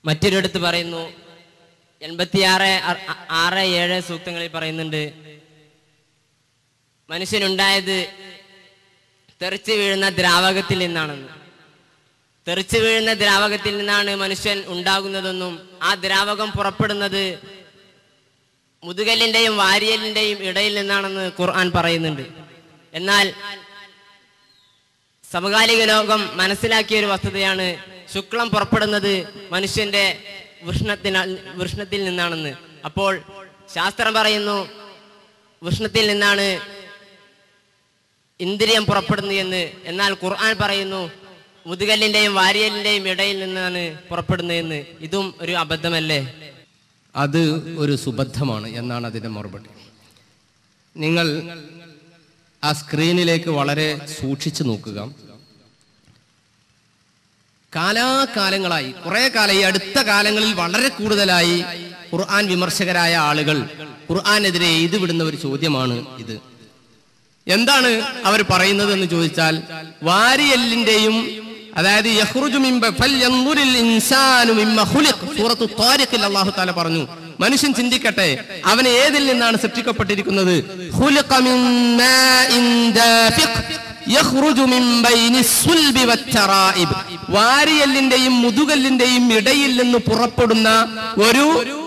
മറ്റൊരിടത്ത് പറയുന്നു, 86-6-7 സൂക്തങ്ങളിൽ പറയുന്നുണ്ട്, മനുഷ്യനുണ്ടായത് തെറിച്ചു വീഴുന്ന ദ്രാവകത്തിൽ നിന്നാണെന്ന്. തെറിച്ചു വീഴുന്ന ദ്രാവകത്തിൽ നിന്നാണ് മനുഷ്യൻ ഉണ്ടാകുന്നതെന്നും ആ ദ്രാവകം പുറപ്പെടുന്നത് മുതുകലിന്റെയും വാരിയലിന്റെയും ഇടയിൽ നിന്നാണെന്ന് ഖുർആൻ പറയുന്നുണ്ട്. എന്നാൽ സമകാലിക ലോകം മനസ്സിലാക്കിയ ഒരു വസ്തുതയാണ് ശുക്ലം പുറപ്പെടുന്നത് മനുഷ്യന്റെ വൃഷ്ണത്തിൽ നിന്നാണെന്ന്. അപ്പോൾ ശാസ്ത്രം പറയുന്നു വൃഷ്ണത്തിൽ നിന്നാണ് ഇന്ദ്രിയം പുറപ്പെടുന്നത് എന്ന്. എന്നാൽ ഖുർആൻ പറയുന്നു മുതുകല്ലിന്റെയും വാരിയലിന്റെയും ഇടയിൽ നിന്നാണ് പുറപ്പെടുന്നത് എന്ന്. ഇതും ഒരു അബദ്ധമല്ലേ? അത് ഒരു സുബദ്ധമാണ് എന്നാണ് അതിന്റെ മറുപടി. നിങ്ങൾ ആ സ്ക്രീനിലേക്ക് വളരെ സൂക്ഷിച്ചു നോക്കുക. കാലാകാലങ്ങളായി, കുറെ കാലം, ഈ അടുത്ത കാലങ്ങളിൽ വളരെ കൂടുതലായി ഖുർആൻ വിമർശകരായ ആളുകൾ ഖുർആനെതിരെ എഴുതിവിടുന്ന ഒരു ചോദ്യമാണ് ഇത്. എന്താണ് അവർ പറയുന്നത് എന്ന് ചോദിച്ചാൽ, വാരിയലിന്റെയും, അതായത് സൂറത്തു ത്വാരിഖിൽ അല്ലാഹു തആല പറഞ്ഞു, മനുഷ്യൻ ചിന്തിക്കട്ടെ അവൻ ഏതിൽ നിന്നാണ് സൃഷ്ടിക്കപ്പെട്ടിരിക്കുന്നത്. വാരിയലിന്റെയും മുതുകല്ലിന്റെയും ഇടയിൽ നിന്ന് പുറപ്പെടുന്ന ഒരു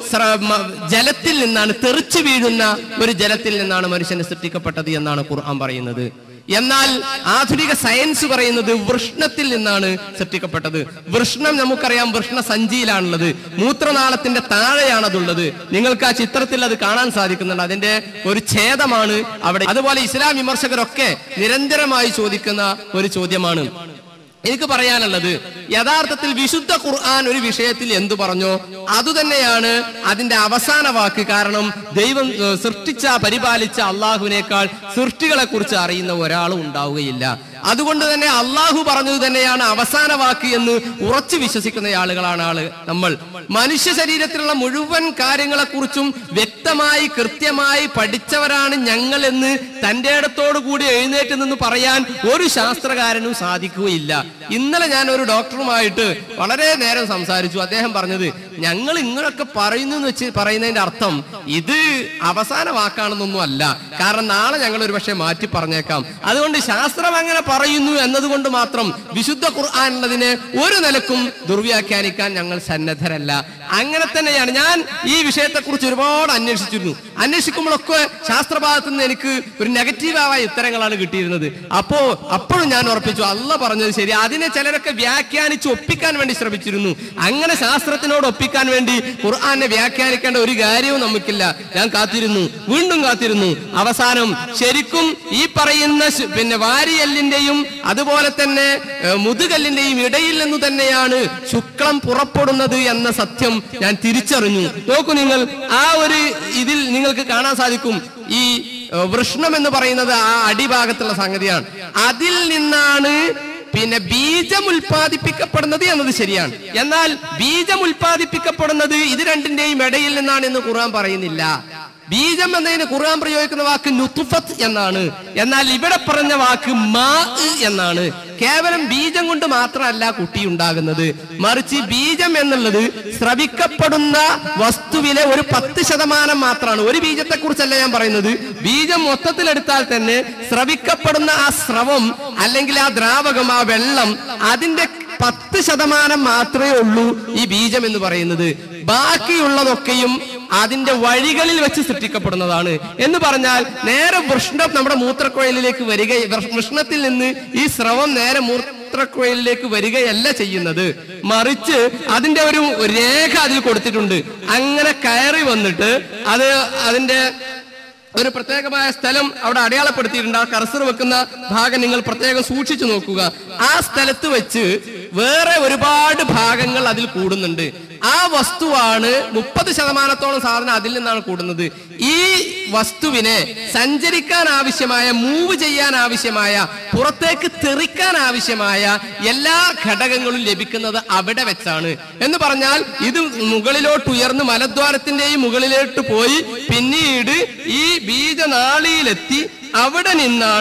ജലത്തിൽ നിന്നാണ്, തെറിച്ചു വീഴുന്ന ഒരു ജലത്തിൽ നിന്നാണ് മനുഷ്യനെ സൃഷ്ടിക്കപ്പെട്ടത് എന്നാണ് ഖുർആൻ പറയുന്നത്. എന്നാൽ ആധുനിക സയൻസ് പറയുന്നത് വൃഷ്ണത്തിൽ നിന്നാണ് സൃഷ്ടിക്കപ്പെട്ടത്. വൃഷ്ണം നമുക്കറിയാം, വൃഷ്ണ സഞ്ചിയിലാണുള്ളത്, മൂത്രനാളത്തിന്റെ താഴെയാണതുള്ളത്. നിങ്ങൾക്ക് ആ ചിത്രത്തിൽ അത് കാണാൻ സാധിക്കുന്നുണ്ട്. അതിന്റെ ഒരു ഛേദമാണ് അവിടെ. അതുപോലെ ഇസ്ലാം വിമർശകരൊക്കെ നിരന്തരമായി ചോദിക്കുന്ന ഒരു ചോദ്യമാണ്. എനിക്ക് പറയാനുള്ളത്, യഥാർത്ഥത്തിൽ വിശുദ്ധ ഖുർആൻ ഒരു വിഷയത്തിൽ എന്തു പറഞ്ഞോ അതുതന്നെയാണ് അതിന്റെ അവസാന വാക്ക്. കാരണം ദൈവം സൃഷ്ടിച്ച, പരിപാലിച്ച അള്ളാഹുവിനേക്കാൾ സൃഷ്ടികളെ കുറിച്ച് അറിയുന്ന ഒരാളും ഉണ്ടാവുകയില്ല. അതുകൊണ്ട് തന്നെ അള്ളാഹു പറഞ്ഞത് തന്നെയാണ് അവസാന വാക്ക് എന്ന് ഉറച്ചു വിശ്വസിക്കുന്ന ആളുകളാണ് നമ്മൾ. മനുഷ്യ ശരീരത്തിലുള്ള മുഴുവൻ കാര്യങ്ങളെക്കുറിച്ചും വ്യക്തമായി കൃത്യമായി പഠിച്ചവരാണ് ഞങ്ങൾ എന്ന് തന്റെ ഇടത്തോടു കൂടി എഴുന്നേറ്റ് നിന്ന് പറയാൻ ഒരു ശാസ്ത്രകാരനും സാധിക്കുകയില്ല. ഇന്നലെ ഞാൻ ഒരു ഡോക്ടറുമായിട്ട് വളരെ നേരം സംസാരിച്ചു. അദ്ദേഹം പറഞ്ഞത്, ഞങ്ങൾ ഇങ്ങനൊക്കെ പറയുന്നു എന്ന് വെച്ച് പറയുന്നതിന്റെ അർത്ഥം ഇത് അവസാന വാക്കാണെന്നൊന്നും അല്ല. കാരണം നാളെ ഞങ്ങൾ ഒരു പക്ഷേ മാറ്റി പറഞ്ഞേക്കാം. അതുകൊണ്ട് ശാസ്ത്രം അങ്ങനെ പറയുന്നു എന്നതുകൊണ്ട് മാത്രം വിശുദ്ധ ഖുർആനുള്ളതിനെ ഒരു നിലക്കും ദുർവ്യാഖ്യാനിക്കാൻ ഞങ്ങൾ സന്നദ്ധരല്ല. അങ്ങനെ തന്നെയാണ്. ഞാൻ ഈ വിഷയത്തെക്കുറിച്ച് ഒരുപാട് അന്വേഷിച്ചിരുന്നു. അന്വേഷിക്കുമ്പോഴൊക്കെ ശാസ്ത്രഭാഗത്തു നിന്ന് എനിക്ക് ഒരു നെഗറ്റീവായ ഉത്തരങ്ങളാണ് കിട്ടിയിരുന്നത്. അപ്പോഴും ഞാൻ ഉറപ്പിച്ചു, അല്ല പറഞ്ഞത് ശരി. അതിനെ ചിലരൊക്കെ വ്യാഖ്യാനിച്ച് ഒപ്പിക്കാൻ വേണ്ടി ശ്രമിച്ചിരുന്നു. അങ്ങനെ ശാസ്ത്രത്തിനോട് ഒപ്പിക്കാൻ വേണ്ടി ഖുർആനെ വ്യാഖ്യാനിക്കേണ്ട ഒരു കാര്യവും നമുക്കില്ല. ഞാൻ കാത്തിരുന്നു, വീണ്ടും കാത്തിരുന്നു. അവസാനം ശരിക്കും ഈ പറയുന്ന വാരിയല്ലിന്റെയും അതുപോലെ തന്നെ മുതുകല്ലിന്റെയും ഇടയിൽ നിന്ന് തന്നെയാണ് ശുക്ലം പുറപ്പെടുന്നത് എന്ന സത്യം ഞാൻ തിരിച്ചറിഞ്ഞു. നോക്കൂ നിങ്ങൾ, ആ ഒരു ഇതിൽ നിങ്ങൾക്ക് കാണാൻ സാധിക്കും, ഈ വൃഷ്ണം എന്ന് പറയുന്നത് ആ അടിഭാഗത്തുള്ള സംഗതിയാണ്. അതിൽ നിന്നാണ് ബീജം ഉൽപ്പാദിപ്പിക്കപ്പെടുന്നത് എന്നത് ശരിയാണ്. എന്നാൽ ബീജം ഉൽപ്പാദിപ്പിക്കപ്പെടുന്നത് ഇത് രണ്ടിന്റെയും ഇടയിൽ നിന്നാണ് എന്ന് ഖുർആൻ പറയുന്നില്ല. ബീജം എന്നതിന് ഖുർആൻ പ്രയോഗിക്കുന്ന വാക്ക് നുത്ഫത്ത് എന്നാണ്. എന്നാൽ ഇവിടെ പറഞ്ഞ വാക്ക് മാ എന്നാണ്. കേവലം ബീജം കൊണ്ട് മാത്രമല്ല കുട്ടി ഉണ്ടാകുന്നത്, മറിച്ച് ബീജം എന്നുള്ളത് സ്രവിക്കപ്പെടുന്ന വസ്തുവിലെ ഒരു 10% മാത്രമാണ്. ഒരു ബീജത്തെ കുറിച്ചല്ല ഞാൻ പറയുന്നത്. ബീജം മൊത്തത്തിലെടുത്താൽ തന്നെ സ്രവിക്കപ്പെടുന്ന ആ സ്രവം അല്ലെങ്കിൽ ആ ദ്രാവകം, ആ വെള്ളം, അതിന്റെ 10% മാത്രമേ ഉള്ളൂ ഈ ബീജം എന്ന് പറയുന്നത്. ബാക്കിയുള്ളതൊക്കെയും അതിന്റെ വഴികളിൽ വെച്ച് സൃഷ്ടിക്കപ്പെടുന്നതാണ്. എന്ന് പറഞ്ഞാൽ നേരെ വൃഷ്ണം നമ്മുടെ മൂത്രക്കുഴലിലേക്ക് വരിക, വൃഷ്ണത്തിൽ നിന്ന് ഈ സ്രവം നേരെ മൂത്രക്കുഴലിലേക്ക് വരികയല്ല ചെയ്യുന്നത്, മറിച്ച് അതിന്റെ ഒരു രേഖ അതിൽ കൊടുത്തിട്ടുണ്ട്. അങ്ങനെ കയറി വന്നിട്ട് അതിന്റെ ഒരു പ്രത്യേകമായ സ്ഥലം അവിടെ അടയാളപ്പെടുത്തിയിട്ടുണ്ട്. ആ കർസർ വെക്കുന്ന ഭാഗം നിങ്ങൾ പ്രത്യേകം സൂക്ഷിച്ചു നോക്കുക. ആ സ്ഥലത്ത് വെച്ച് വേറെ ഒരുപാട് ഭാഗങ്ങൾ അതിൽ കൂടുന്നുണ്ട്. ആ വസ്തുവാണ് 30% സാധനം അതിൽ നിന്നാണ് കൂടുന്നത്. ഈ വസ്തുവിനെ സഞ്ചരിക്കാൻ ആവശ്യമായ, മൂവ് ചെയ്യാൻ ആവശ്യമായ, പുറത്തേക്ക് തെറിക്കാൻ ആവശ്യമായ എല്ലാ ഘടകങ്ങളും ലഭിക്കുന്നത് അവിടെ വെച്ചാണ്. എന്ന് പറഞ്ഞാൽ ഇത് മുകളിലോട്ട് ഉയർന്ന് മലദ്വാരത്തിന്റെയും മുകളിലോട്ട് പോയി പിന്നീട് ഈ ബീജനാളിയിലെത്തി അവിടെ നിന്നാണ്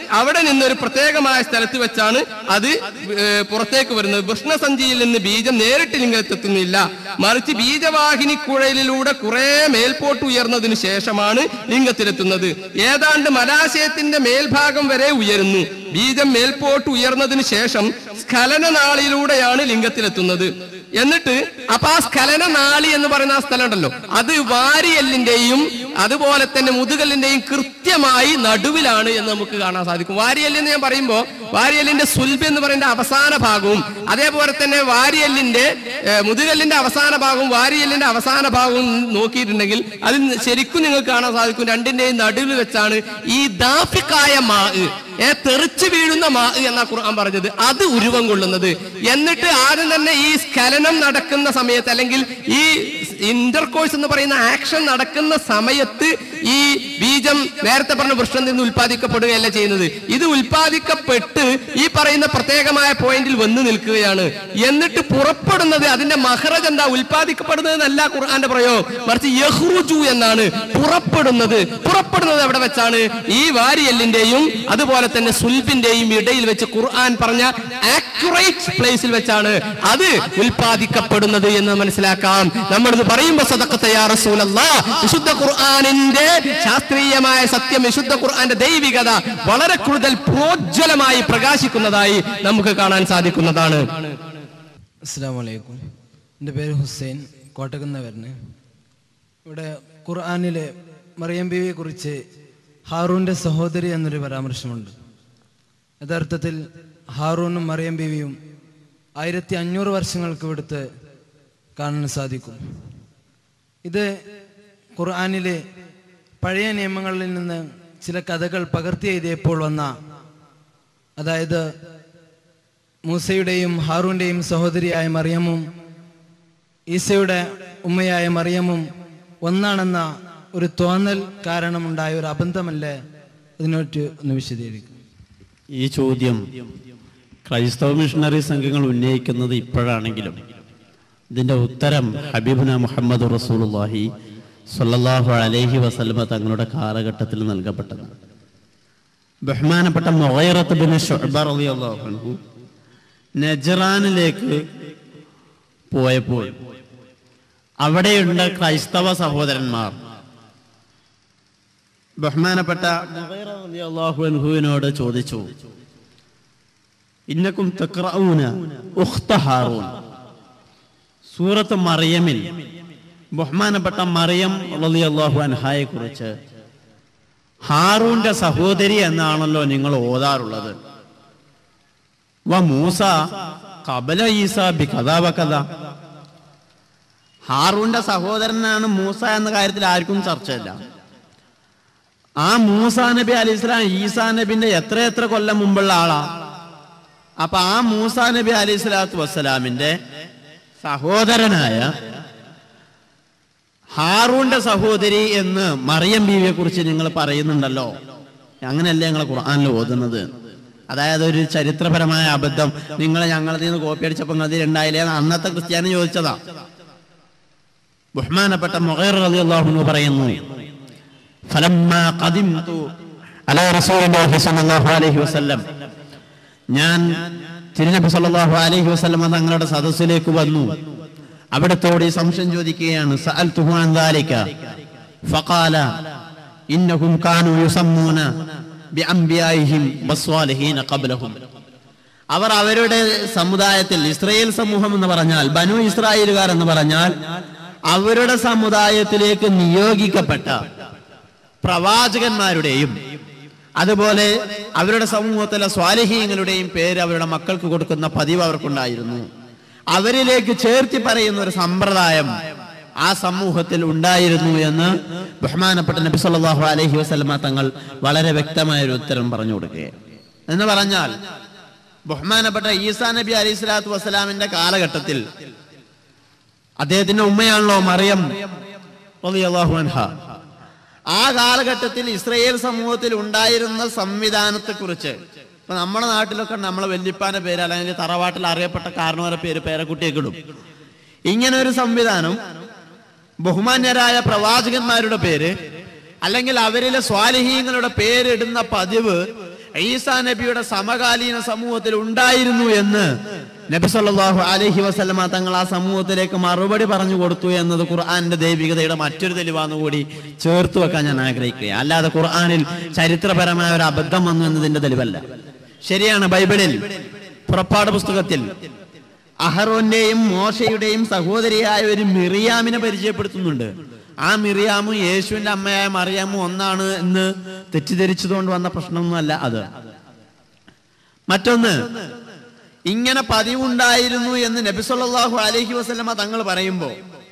അവിടെ നിന്നൊരു പ്രത്യേകമായ സ്ഥലത്ത് വെച്ചാണ് അത് പുറത്തേക്ക് വരുന്നത്. വൃഷ്ണസഞ്ചിയിൽ നിന്ന് ബീജം നേരിട്ട് ലിംഗത്തെത്തുന്നില്ല, മറിച്ച് ബീജവാഹിനി കുഴലിലൂടെ കുറെ മേൽപോട്ട് ഉയർന്നതിന് ശേഷമാണ് ലിംഗത്തിലെത്തുന്നത്. ഏതാണ്ട് മലാശയത്തിന്റെ മേൽഭാഗം വരെ ഉയരുന്നു. ബീജം മേൽപോട്ട് ഉയർന്നതിന് ശേഷം സ്ഖലനനാളിലൂടെയാണ് ലിംഗത്തിലെത്തുന്നത്. എന്നിട്ട് അപ്പൊ ആ സ്ഖലനനാളി എന്ന് പറയുന്ന ആ സ്ഥലം ഉണ്ടല്ലോ, അത് വാരിയെല്ലിന്റെയും അതുപോലെ തന്നെ മുതുകല്ലിന്റെയും കൃത്യമായി നടുവിലാണ് എന്ന് നമുക്ക് കാണാൻ സാധിക്കും. വാരിയെല്ലെന്ന് ഞാൻ പറയുമ്പോൾ വാരിയെല്ലിന്റെ സുൽബ് എന്ന് പറയുന്ന അവസാന ഭാഗവും അതേപോലെ തന്നെ വാരിയെല്ലിന്റെ മുതുകല്ലിന്റെ അവസാന ഭാഗവും വാരിയെല്ലിന്റെ അവസാന ഭാഗവും നോക്കിയിട്ടുണ്ടെങ്കിൽ അത് ശരിക്കും നിങ്ങൾക്ക് കാണാൻ സാധിക്കും. രണ്ടിന്റെയും നടുവിൽ വെച്ചാണ് ഈ ദാഫിക്കായ മാ, തെറിച്ചു വീഴുന്ന മാ എന്നാ ഖുർആൻ പറഞ്ഞത്, അത് ഉരുവം കൊള്ളുന്നത്. എന്നിട്ട് ആദ്യം തന്നെ ഈ സ്ഖലനം നടക്കുന്ന സമയത്ത് അല്ലെങ്കിൽ ഈ ഇന്റർകോഴ്സ് എന്ന് പറയുന്ന ആക്ഷൻ നടക്കുന്ന സമയത്ത് ഈ ബീജം നേരത്തെ പറഞ്ഞ വൃക്ഷത്തിൽ നിന്ന് ഉൽപ്പാദിക്കപ്പെടുകയല്ല ചെയ്യുന്നത്. ഇത് ഉൽപ്പാദിക്കപ്പെട്ട് ഈ പറയുന്ന പ്രത്യേകമായ പോയിന്റിൽ വന്നു നിൽക്കുകയാണ്. എന്നിട്ട് പുറപ്പെടുന്നത് അതിന്റെ മഹ്റജ് എന്താ, ഉൽപ്പാദിക്കപ്പെടുന്നത് എന്നല്ല ഖുർആന്റെ പ്രയോഗം, മറിച്ച് യഖ്റുജു എന്നാണ്. പുറപ്പെടുന്നത് എവിടെ വെച്ചാണ്? ഈ വാരിയെല്ലിന്റെയും അതുപോലെ തന്നെ സുൽബിന്റെയും ഇടയിൽ വെച്ച് ഖുർആൻ പറഞ്ഞ ആക്യുറേറ്റ് പ്ലേസിൽ വെച്ചാണ് അത് ഉൽപ്പാദിക്കപ്പെടുന്നത് എന്ന് മനസ്സിലാക്കാം. നമ്മളിത് പറയുമ്പോൾ സദഖത യാ റസൂലല്ലാഹ്, വിശുദ്ധ ഖുർആനിന്റെ ശാസ്ത്രീയമായ സത്യം, വിശുദ്ധ ഖുർആന്റെ ദൈവികത വളരെ കൂടുതൽ പ്രോജ്വലമായി പ്രകാശിക്കുന്നതായി നമുക്ക് കാണാൻ സാധിക്കുന്നതാണ്. അസ്സലാമു അലൈക്കും. എൻ്റെ പേര് ഹുസൈൻ, കോട്ടക്കുന്ന് വരുന്നത്. ഇവിടെ ഖുർആനിലെ മറിയം ബീവിയെ കുറിച്ച് ഹാറൂന്റെ സഹോദരി എന്നൊരു പരാമർശമുണ്ട്. യഥാർത്ഥത്തിൽ ഹാറൂനും മറിയം ബീവിയും 1500 വർഷങ്ങൾക്ക് ഇവിടുത്തെ കാണാൻ സാധിക്കും. ഇത് ഖുർആനിലെ പഴയ നിയമങ്ങളിൽ നിന്ന് ചില കഥകൾ പകർത്തി എഴുതിയപ്പോൾ വന്ന, അതായത് മൂസയുടെയും ഹാറൂന്റെയും സഹോദരിയായ മറിയമും ഈസയുടെ ഉമ്മയായ മറിയമും ഒന്നാണെന്ന ഒരു തോന്നൽ കാരണമുണ്ടായ ഒരു അബദ്ധമല്ലേ? ഇതിനോട്ട് ഒന്ന് വിശദീകരിക്കും. ഈ ചോദ്യം ക്രൈസ്തവ മിഷണറി സംഘങ്ങൾ ഉന്നയിക്കുന്നത് ഇപ്പോഴാണെങ്കിലും ഇതിന്റെ ഉത്തരം ഹബീബുന മുഹമ്മദ് റസൂലുള്ളാഹി സ്വല്ലല്ലാഹു അലൈഹി വസല്ലമ തങ്ങളുടെ കാലഘട്ടത്തിൽ നൽകപ്പെട്ടതാണ്. ബഹുമാനപ്പെട്ട മുഗൈറത്ത് ബിൻ ശുഅബ റളിയല്ലാഹു അൻഹു നജ്റാനിലേക്ക് പോയപ്പോൾ അവിടെയുള്ള ക്രൈസ്തവ സഹോദരന്മാർ ബഹുമാനപ്പെട്ട മുഗൈറ റളിയല്ലാഹു അൻഹുവിനോട് ചോദിച്ചു, ഇന്നക്കും തഖറഊന ഉഖ്ത ഹാറൂൻ, സൂറത്ത് മറിയമിൽ ബഹുമാനപ്പെട്ട മറിയം റളിയല്ലാഹു അൻഹയെ കുറിച്ച് ഹാറൂന്റെ സഹോദരി എന്നാണല്ലോ നിങ്ങൾ ഓതാറുള്ളത്. വ മൂസ ഖബല ഈസ ബികദാ വകദ, ഹാറൂന്റെ സഹോദരനാണ് മൂസ എന്ന കാര്യത്തിൽ ആർക്കും ചർച്ചയില്ല. ആ മൂസാ നബി അലൈഹി സ്വലാം ഈസാ നബിന്റെ എത്ര കൊല്ലം മുമ്പുള്ള ആളാ. അപ്പൊ ആ മൂസാ നബി അലൈഹി സ്വലാത്തു വസ്സലാമിന്റെ സഹോദരനായ ഹാറൂന്റെ സഹോദരി എന്ന് മറിയം ബീവിയെ കുറിച്ച് നിങ്ങൾ പറയുന്നുണ്ടല്ലോ, അങ്ങനെയല്ലേ നിങ്ങൾ ഖുർആനിൽ ഓതുന്നത്? അതായത് ഒരു ചരിത്രപരമായ അബദ്ധം നിങ്ങൾ ഞങ്ങളിൽ നിന്ന് കോപ്പി അടിച്ചപ്പോൾ നിങ്ങൾ ഉണ്ടായില്ലേ അന്നത്തെ ക്രിസ്ത്യാനി ചോദിച്ചതാ. ബഹുമാനപ്പെട്ട മുഗൈറ റളിയല്ലാഹു അൻഹു പറയുന്നു, ഫലമ്മാ ഖദിംതു അലാ റസൂലില്ലാഹി സ്വല്ലല്ലാഹു അലൈഹി വസല്ലം, ഞാൻ തിരുനബി സ്വല്ലല്ലാഹു അലൈഹി വസല്ലം തങ്ങളുടെ സദസ്സിലേക്ക് വന്നു. അവിടത്തോട് ഈ സംശയം ചോദിക്കുകയാണ്. സഅൽതുഹു അൻ ദാലിക ഫഖാല ഇന്നഹും കാനൂ യുസമ്മൂന ബിഅംബിയാഇഹിം വസ്വാലിഹീന ഖബ്ലഹും, അവർ അവരുടെ സമുദായത്തിൽ, ഇസ്രായേൽ സമൂഹം എന്ന് പറഞ്ഞാൽ ബനു ഇസ്രായേലുകാർ എന്ന് പറഞ്ഞാൽ അവരുടെ സമുദായത്തിലേക്ക് നിയോഗിക്കപ്പെട്ട പ്രവാചകന്മാരുടെയും അതുപോലെ അവരുടെ സമൂഹത്തിലെ സ്വാലിഹീങ്ങളുടെയും പേര് അവരുടെ മക്കൾക്ക് കൊടുക്കുന്ന പതിവ് അവർക്കുണ്ടായിരുന്നു. അവരിലേക്ക് ചേർത്തി പറയുന്ന ഒരു സമ്പ്രദായം ആ സമൂഹത്തിൽ ഉണ്ടായിരുന്നു എന്ന് ബഹുമാനപ്പെട്ട നബി സല്ലല്ലാഹു അലൈഹി വസല്ലമ തങ്ങൾ വളരെ വ്യക്തമായ ഒരു ഉത്തരം പറഞ്ഞു കൊടുക്കുകയാണ്. എന്ന് പറഞ്ഞാൽ ബഹുമാനപ്പെട്ട ഈസാ നബി അലൈഹി സ്വലാത്തു വസ്സലാമിന്റെ കാലഘട്ടത്തിൽ അദ്ദേഹത്തിന്റെ ഉമ്മയാണല്ലോ മറിയം റളിയല്ലാഹു അൻഹ. ആ കാലഘട്ടത്തിൽ ഇസ്രായേൽ സമൂഹത്തിൽ ഉണ്ടായിരുന്ന സംവിധാനത്തെ കുറിച്ച് ഇപ്പൊ നമ്മുടെ നാട്ടിലൊക്കെ നമ്മളെ വല്യപ്പാന്റെ പേര് അല്ലെങ്കിൽ തറവാട്ടിൽ അറിയപ്പെട്ട കാരണവരുടെ പേര് പേരക്കുട്ടിയൊക്കെ ഇടും. ഇങ്ങനെ ഒരു സംവിധാനം ബഹുമാന്യരായ പ്രവാചകന്മാരുടെ പേര് അല്ലെങ്കിൽ അവരിലെ സ്വാലിഹീങ്ങളുടെ പേരിടുന്ന പതിവ് ഈസാ നബിയുടെ സമകാലീന സമൂഹത്തിൽ ഉണ്ടായിരുന്നു എന്ന് നബി സല്ലല്ലാഹു അലൈഹി വസല്ലമ തങ്ങൾ ആ സമൂഹത്തിലേക്ക് മറുപടി പറഞ്ഞു കൊടുത്തു എന്നത് ഖുർആന്റെ ദൈവികതയുടെ മറ്റൊരു തെളിവാന്ന് കൂടി ചേർത്ത് വെക്കാൻ ഞാൻ ആഗ്രഹിക്കുക. അല്ലാതെ ഖുർആനിൽ ചരിത്രപരമായ ഒരു അബദ്ധം വന്നു എന്നതിന്റെ തെളിവല്ല. ശരിയാണ്, ബൈബിളിൽ പുറപ്പാട് പുസ്തകത്തിൽ അഹറോന്റെയും മോശയുടെയും സഹോദരിയായ ഒരു മിറിയാമിനെ പരിചയപ്പെടുത്തുന്നുണ്ട്. ആ മിറിയാമും യേശുവിന്റെ അമ്മയായ മറിയാമും ഒന്നാണ് എന്ന് തെറ്റിദ്ധരിച്ചതുകൊണ്ട് വന്ന പ്രശ്നമൊന്നുമല്ല അത്. മറ്റൊന്ന്, ഇങ്ങനെ പതിവുണ്ടായിരുന്നു എന്ന് നബി സല്ലല്ലാഹു അലൈഹി വസല്ലമ തങ്ങൾ പറയുമ്പോൾ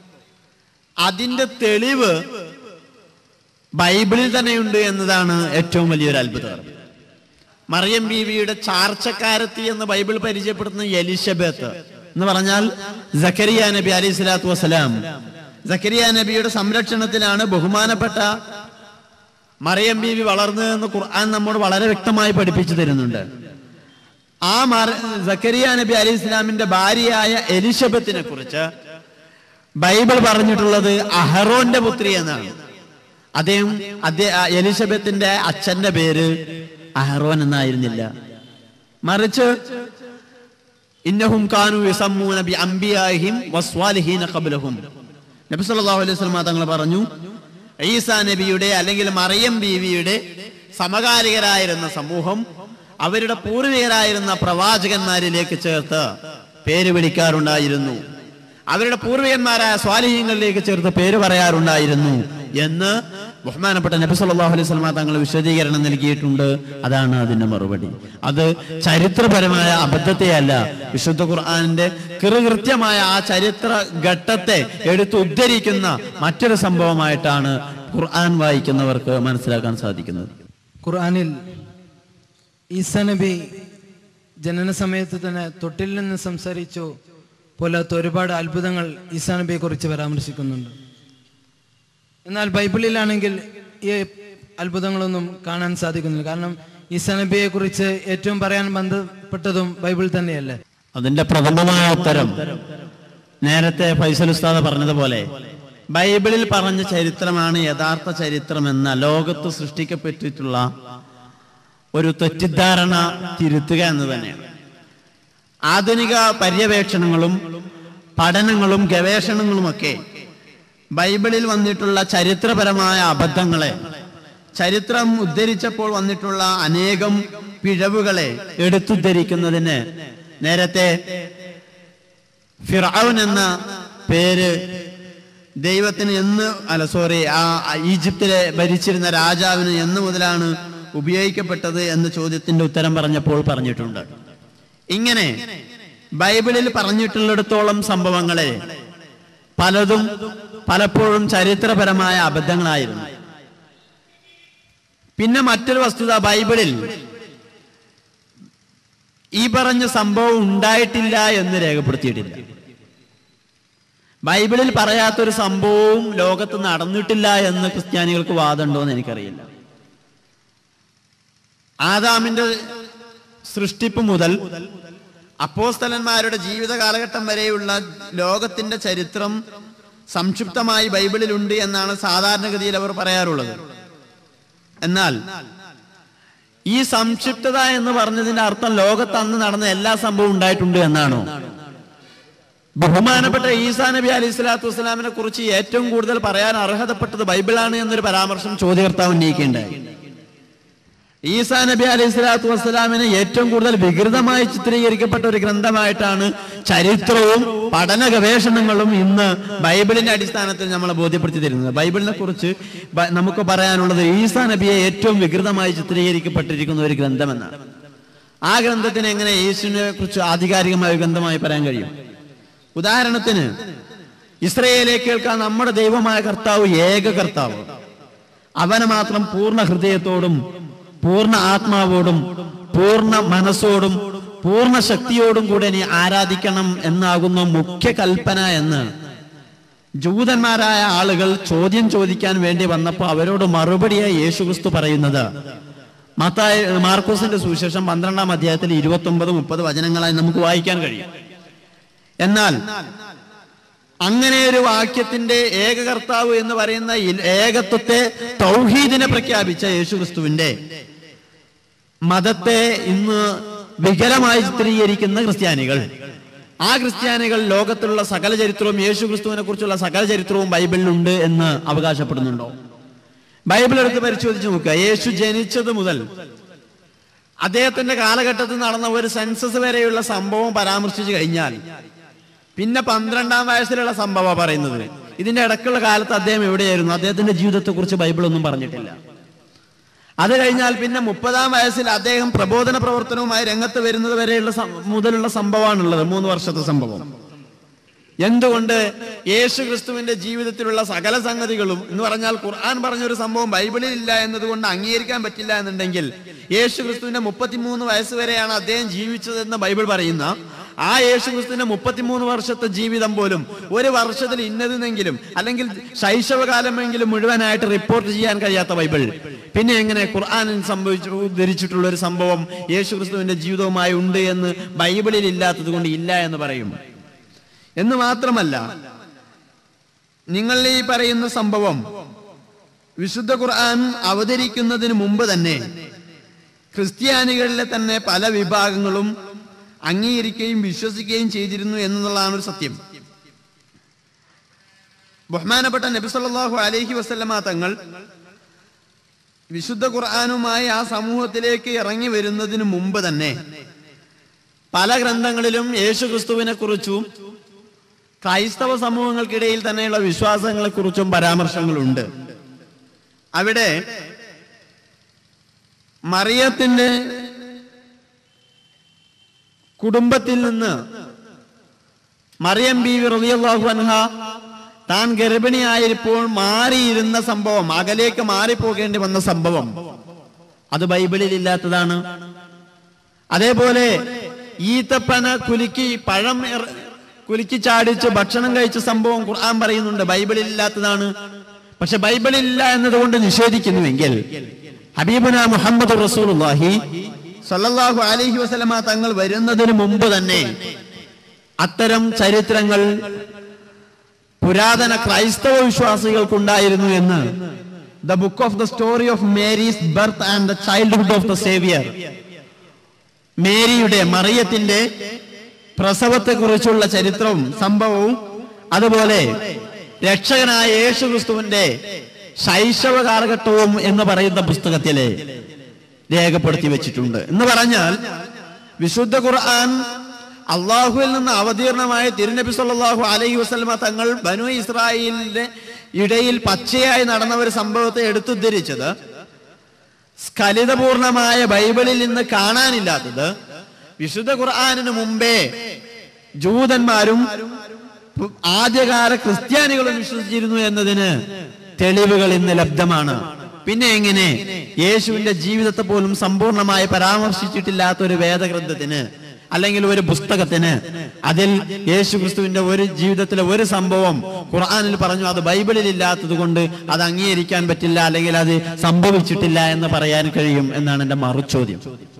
അതിന്റെ തെളിവ് ബൈബിളിൽ തന്നെയുണ്ട് എന്നതാണ് ഏറ്റവും വലിയൊരു അത്ഭുതം. മറിയം ബീവിയുടെ ചാർച്ചക്കാരത്തി എന്ന് ബൈബിൾ പരിചയപ്പെടുത്തുന്ന എലിസബത്ത് എന്ന് പറഞ്ഞാൽ സക്കരിയ നബി അലൈഹി സ്വലാത്തു വസ്സലാം. സക്കരിയ നബിയുടെ സംരക്ഷണത്തിലാണ് ബഹുമാനപ്പെട്ട മറിയം ബീവി വളർന്നതെന്ന് ഖുർആൻ നമ്മോട് വളരെ വ്യക്തമായി പഠിപ്പിച്ചു തരുന്നുണ്ട്. ആ സക്കരിയ നബി അലൈഹി ഇസ്ലാമിന്റെ ഭാര്യയായ എലിസബത്തിനെ കുറിച്ച് ബൈബിൾ പറഞ്ഞിട്ടുള്ളത് അഹറോന്റെ പുത്രി എന്നാണ്. എലിസബത്തിന്റെ അച്ഛന്റെ പേര് അഹറോൻ എന്നായിരുന്നില്ല, മറിച്ച് ഇന്നഹും കാനൂ യസമ്മൂന ബി അംബിയാഹിം വസ്വാലിഹീന ഖബ്ലഹും. നബി സല്ലല്ലാഹു അലൈഹി വസല്ലം തങ്ങൾ പറഞ്ഞു, ഈസാ നബിയുടെ അല്ലെങ്കിൽ മറിയം ബീവിയുടെ സമകാലികരായിരുന്ന സമൂഹം അവരുടെ പൂർവികരായിരുന്ന പ്രവാചകന്മാരിലേക്ക് ചേർത്ത് പേര് വിളിക്കാറുണ്ടായിരുന്നു, അവരുടെ പൂർവികന്മാരായ സ്വാലിഹീങ്ങളിലേക്ക് ചേർത്ത് പേര് പറയാറുണ്ടായിരുന്നു എന്ന് ബഹുമാനപ്പെട്ട നബി സല്ലല്ലാഹു അലൈഹി വസല്ലം തങ്ങൾ വിശദീകരണം നൽകിയിട്ടുണ്ട്. അതാണ് അതിന്റെ മറുപടി. അത് ചരിത്രപരമായ അബദ്ധത്തെയല്ല, വിശുദ്ധ ഖുർആനിന്റെ കൃത്യമായ ആ ചരിത്ര ഘട്ടത്തെ എടുത്ത് ഉദ്ധരിക്കുന്ന മറ്റൊരു സംഭവമായിട്ടാണ് ഖുർആൻ വായിക്കുന്നവർക്ക് മനസ്സിലാക്കാൻ സാധിക്കുന്നത്. ഖുർആനിൽ ഈസാ നബി ജനന സമയത്ത് തന്നെ തൊട്ടിൽ നിന്ന് സംസാരിച്ചു പോലാത്ത ഒരുപാട് അത്ഭുതങ്ങൾ ഈസാ നബിയെ കുറിച്ച് പരാമർശിക്കുന്നുണ്ട്. എന്നാൽ ബൈബിളിലാണെങ്കിൽ ഈ അത്ഭുതങ്ങളൊന്നും കാണാൻ സാധിക്കുന്നില്ല. കാരണം ഈസാ നബിയെ കുറിച്ച് ഏറ്റവും പറയാൻ ബന്ധപ്പെട്ടതും ബൈബിൾ തന്നെയല്ലേ. അതിന്റെ പ്രഥമമായ ഉത്തരം നേരത്തെ ഫൈസൽ ഉസ്താദ് പറഞ്ഞതുപോലെ ബൈബിളിൽ പറഞ്ഞ ചരിത്രമാണ് യഥാർത്ഥ ചരിത്രമെന്ന ലോകത്ത് സൃഷ്ടിക്കപ്പെട്ടിട്ടുള്ള ഒരു തെറ്റിദ്ധാരണ തിരുത്തുക എന്ന് തന്നെയാണ്. ആധുനിക പര്യവേക്ഷണങ്ങളും പഠനങ്ങളും ഗവേഷണങ്ങളുമൊക്കെ ബൈബിളിൽ വന്നിട്ടുള്ള ചരിത്രപരമായ അബദ്ധങ്ങളെ, ചരിത്രം ഉദ്ധരിച്ചപ്പോൾ വന്നിട്ടുള്ള അനേകം പിഴവുകളെ എടുത്തുദ്ധരിക്കുന്നതിന് നേരത്തെ ഫിർഔൻ എന്ന പേര് ദൈവത്തിന് ഈജിപ്തിലെ ഭരിച്ചിരുന്ന രാജാവിന് എന്ന് മുതലാണ് ഉപയോഗിക്കപ്പെട്ടത് എന്ന ചോദ്യത്തിന്റെ ഉത്തരം പറഞ്ഞപ്പോൾ പറഞ്ഞിട്ടുണ്ട്. ഇങ്ങനെ ബൈബിളിൽ പറഞ്ഞിട്ടുള്ളിടത്തോളം സംഭവങ്ങളെ പലതും പലപ്പോഴും ചരിത്രപരമായ അബദ്ധങ്ങളായിരുന്നു. പിന്നെ മറ്റൊരു വസ്തുത, ബൈബിളിൽ ഈ പറഞ്ഞ സംഭവം ഉണ്ടായിട്ടില്ല എന്ന് രേഖപ്പെടുത്തിയിട്ടില്ല. ബൈബിളിൽ പറയാത്തൊരു സംഭവവും ലോകത്ത് നടന്നിട്ടില്ല എന്ന് ക്രിസ്ത്യാനികൾക്ക് വാദമുണ്ടോ എന്ന് എനിക്കറിയില്ല. ആദാമിന്റെ സൃഷ്ടിപ്പ് മുതൽ അപ്പോസ്തലന്മാരുടെ ജീവിത കാലഘട്ടം വരെയുള്ള ലോകത്തിന്റെ ചരിത്രം സംക്ഷിപ്തമായി ബൈബിളിൽ ഉണ്ട് എന്നാണ് സാധാരണഗതിയിൽ അവർ പറയാറുള്ളത്. എന്നാൽ ഈ സംക്ഷിപ്തത എന്ന് പറഞ്ഞതിന്റെ അർത്ഥം ലോകത്ത് അന്ന് നടന്ന എല്ലാ സംഭവവും ഉണ്ടായിട്ടുണ്ട് എന്നാണോ? ബഹുമാനപ്പെട്ട ഈസാ നബി അലൈഹി സ്വലാത്തു വസ്സലാമിനെ കുറിച്ച് ഏറ്റവും കൂടുതൽ പറയാൻ അർഹതപ്പെട്ടത് ബൈബിളാണ് എന്നൊരു പരാമർശം ചോദ്യകർത്താവ് ഉന്നയിക്കേണ്ടായി. ഈസാ നബി അലൈഹി സ്വലാത്തു വസ്സലാമിനെ ഏറ്റവും കൂടുതൽ വികൃതമായി ചിത്രീകരിക്കപ്പെട്ട ഒരു ഗ്രന്ഥമായിട്ടാണ് ചരിത്രവും പഠന ഗവേഷണങ്ങളും ഇന്ന് ബൈബിളിന്റെ അടിസ്ഥാനത്തിൽ നമ്മളെ ബോധ്യപ്പെടുത്തി തരുന്നത്. ബൈബിളിനെ കുറിച്ച് നമുക്ക് പറയാനുള്ളത് ഈസാ നബിയെ ഏറ്റവും വികൃതമായി ചിത്രീകരിക്കപ്പെട്ടിരിക്കുന്ന ഒരു ഗ്രന്ഥമെന്നാണ്. ആ ഗ്രന്ഥത്തിന് എങ്ങനെ യേശുവിനെ കുറിച്ച് ആധികാരികമായ ഗ്രന്ഥമായി പറയാൻ കഴിയും? ഉദാഹരണത്തിന്, ഇസ്രായേലെ കേൾക്കാൻ നമ്മുടെ ദൈവമായ കർത്താവ് ഏക കർത്താവ്, അവനെ മാത്രം പൂർണ്ണ ഹൃദയത്തോടും പൂർണ്ണ ആത്മാവോടും പൂർണ്ണ മനസ്സോടും പൂർണ്ണ ശക്തിയോടും കൂടെ നീ ആരാധിക്കണം എന്നാകുന്ന മുഖ്യ കൽപ്പന എന്ന് ജൂതന്മാരായ ആളുകൾ ചോദ്യം ചോദിക്കാൻ വേണ്ടി വന്നപ്പോൾ അവരോട് മറുപടിയായി യേശുക്രിസ്തു പറയുന്നത് മാർക്കോസിന്റെ സുവിശേഷം 12-ാം അധ്യായത്തിൽ 29-30 വചനങ്ങളായി നമുക്ക് വായിക്കാൻ കഴിയും. എന്നാൽ അങ്ങനെ ഒരു വാക്യത്തിന്റെ ഏകകർത്താവ് എന്ന് പറയുന്ന ഏകത്വത്തെ തൗഹീദിനെ പ്രഖ്യാപിച്ച യേശുക്രിസ്തുവിന്റെ മതത്തെ ഇന്ന് വികലമായി ചിത്രീകരിക്കുന്ന ക്രിസ്ത്യാനികൾ, ആ ക്രിസ്ത്യാനികൾ ലോകത്തിലുള്ള സകല ചരിത്രവും യേശു ക്രിസ്തുവിനെ കുറിച്ചുള്ള സകല ചരിത്രവും ബൈബിളിലുണ്ട് എന്ന് അവകാശപ്പെടുന്നുണ്ടോ? ബൈബിൾ എടുത്ത് പരിശോധിച്ച് നോക്കുക. യേശു ജനിച്ചത് മുതൽ അദ്ദേഹത്തിന്റെ കാലഘട്ടത്തിൽ നടന്ന ഒരു സെൻസസ് വരെയുള്ള സംഭവം പരാമർശിച്ചു കഴിഞ്ഞാൽ പിന്നെ 12-ാം വയസ്സിലുള്ള സംഭവം പറയുന്നത്. ഇതിന്റെ ഇടയ്ക്കുള്ള കാലത്ത് അദ്ദേഹം എവിടെയായിരുന്നു? അദ്ദേഹത്തിന്റെ ജീവിതത്തെ കുറിച്ച് ബൈബിൾ ഒന്നും പറഞ്ഞിട്ടില്ല. അത് കഴിഞ്ഞാൽ പിന്നെ 30-ാം വയസ്സിൽ അദ്ദേഹം പ്രബോധന പ്രവർത്തനവുമായി രംഗത്ത് വരുന്നത് വരെയുള്ള മുതലുള്ള സംഭവമാണുള്ളത്, 3 വർഷത്തെ സംഭവം. എന്തുകൊണ്ട് യേശു ക്രിസ്തുവിന്റെ ജീവിതത്തിലുള്ള സകല സംഗതികളും എന്ന് പറഞ്ഞാൽ ഖുർആൻ പറഞ്ഞൊരു സംഭവം ബൈബിളിൽ ഇല്ല എന്നതുകൊണ്ട് അംഗീകരിക്കാൻ പറ്റില്ല എന്നുണ്ടെങ്കിൽ യേശു ക്രിസ്തുവിന്റെ 33 വയസ്സ് വരെയാണ് അദ്ദേഹം ജീവിച്ചതെന്ന് ബൈബിൾ പറയുന്ന ആ യേശു ക്രിസ്തുവിന്റെ 33 വർഷത്തെ ജീവിതം പോലും ഒരു വർഷത്തിൽ ഇന്നതെന്നെങ്കിലും അല്ലെങ്കിൽ ശൈശവകാലമെങ്കിലും മുഴുവനായിട്ട് റിപ്പോർട്ട് ചെയ്യാൻ കഴിയാത്ത ബൈബിൾ പിന്നെ എങ്ങനെ ഖുർആനിൽ ധരിച്ചിട്ടുള്ള ഒരു സംഭവം യേശു ക്രിസ്തുവിന്റെ ജീവിതവുമായി ഉണ്ട് എന്ന് ബൈബിളിൽ ഇല്ലാത്തത് കൊണ്ട് ഇല്ല എന്ന് പറയും? എന്ന് മാത്രമല്ല, നിങ്ങൾ ഈ പറയുന്ന സംഭവം വിശുദ്ധ ഖുർആൻ അവതരിക്കുന്നതിന് മുമ്പ് തന്നെ ക്രിസ്ത്യാനികളിലെ തന്നെ പല വിഭാഗങ്ങളും അംഗീകരിക്കുകയും വിശ്വസിക്കുകയും ചെയ്തിരുന്നു എന്നുള്ളതാണ് ഒരു സത്യം. ബഹുമാനപ്പെട്ട നബി സല്ലല്ലാഹു അലൈഹി വസല്ലമ തങ്ങൾ വിശുദ്ധ ഖുർആനുമായി ആ സമൂഹത്തിലേക്ക് ഇറങ്ങി വരുന്നതിന് മുമ്പ് തന്നെ പല ഗ്രന്ഥങ്ങളിലും യേശു ക്രിസ്തുവിനെ കുറിച്ചും ക്രൈസ്തവ സമൂഹങ്ങൾക്കിടയിൽ തന്നെയുള്ള വിശ്വാസങ്ങളെ കുറിച്ചും പരാമർശങ്ങളുണ്ട്. അവിടെ മറിയത്തിന്റെ കുടുംബത്തിൽ നിന്ന് മറിയം ബീവി റളിയല്ലാഹു അൻഹ താൻ ഗർഭിണിയായപ്പോൾ മാറിയിരുന്ന സംഭവം, അകലേക്ക് മാറിപ്പോകേണ്ടി വന്ന സംഭവം, അത് ബൈബിളിൽ ഇല്ലാത്തതാണ്. അതേപോലെ ഈത്തപ്പന കുലുക്കി പഴം കുലുക്കി ചാടിച്ച് ഭക്ഷണം കഴിച്ച സംഭവം ഖുർആൻ പറയുന്നുണ്ട്, ബൈബിളിൽ ഇല്ലാത്തതാണ്. പക്ഷെ ബൈബിളിൽ ഇല്ല എന്നതുകൊണ്ട് നിഷേധിക്കുന്നുവെങ്കിൽ ഹബീബുന മുഹമ്മദ് റസൂലുള്ളാഹി സ്വല്ലല്ലാഹു അലൈഹി വസല്ലമ തങ്ങൾ വരുന്നതിന് മുമ്പ് തന്നെ അത്തരം ചരിത്രങ്ങൾ പുരാതന ക്രൈസ്തവ വിശ്വാസികൾക്കുണ്ടായിരുന്നു എന്ന് the book of the story of Mary's birth and the childhood of the saviour, മേരിയുടെ മറിയത്തിന്റെ പ്രസവത്തെക്കുറിച്ചുള്ള ചരിത്രവും സംഭവവും അതുപോലെ രക്ഷകനായ യേശു ക്രിസ്തുവിന്റെ ശൈശവ കാലഘട്ടവും എന്ന് പറയുന്ന പുസ്തകത്തിലെ രേഖപ്പെടുത്തി വെച്ചിട്ടുണ്ട്. എന്ന് പറഞ്ഞാൽ വിശുദ്ധ ഖുർആൻ അള്ളാഹുവിൽ നിന്ന് അവതീർണമായ തിരുനബി സല്ലല്ലാഹു അലൈഹി വസല്ലമ തങ്ങൾ ബനു ഇസ്രായേലിന്റെ ഇടയിൽ പച്ചയായി നടന്ന ഒരു സംഭവത്തെ എടുത്തുദ്ധരിച്ചത് സ്ഖലിതപൂർണമായ ബൈബിളിൽ നിന്ന് കാണാനില്ലാത്തത് വിശുദ്ധ ഖുർആനിന് മുമ്പേ ജൂതന്മാരും ആദ്യകാല ക്രിസ്ത്യാനികളും വിശ്വസിച്ചിരുന്നു എന്നതിന് തെളിവുകൾ ഇന്ന് ലബ്ധമാണ്. പിന്നെ എങ്ങനെ യേശുവിന്റെ ജീവിതത്തെ പോലും സമ്പൂർണമായി പരാമർശിച്ചിട്ടില്ലാത്ത ഒരു വേദഗ്രന്ഥത്തിന് അല്ലെങ്കിൽ ഒരു പുസ്തകത്തിന് അതിൽ യേശു ക്രിസ്തുവിന്റെ ഒരു ജീവിതത്തിലെ ഒരു സംഭവം ഖുർആനിൽ പറഞ്ഞു അത് ബൈബിളിൽ ഇല്ലാത്തത് കൊണ്ട് അത് അംഗീകരിക്കാൻ പറ്റില്ല അല്ലെങ്കിൽ അത് സംഭവിച്ചിട്ടില്ല എന്ന് പറയാൻ കഴിയും എന്നാണ് എന്റെ മറുചോദ്യം.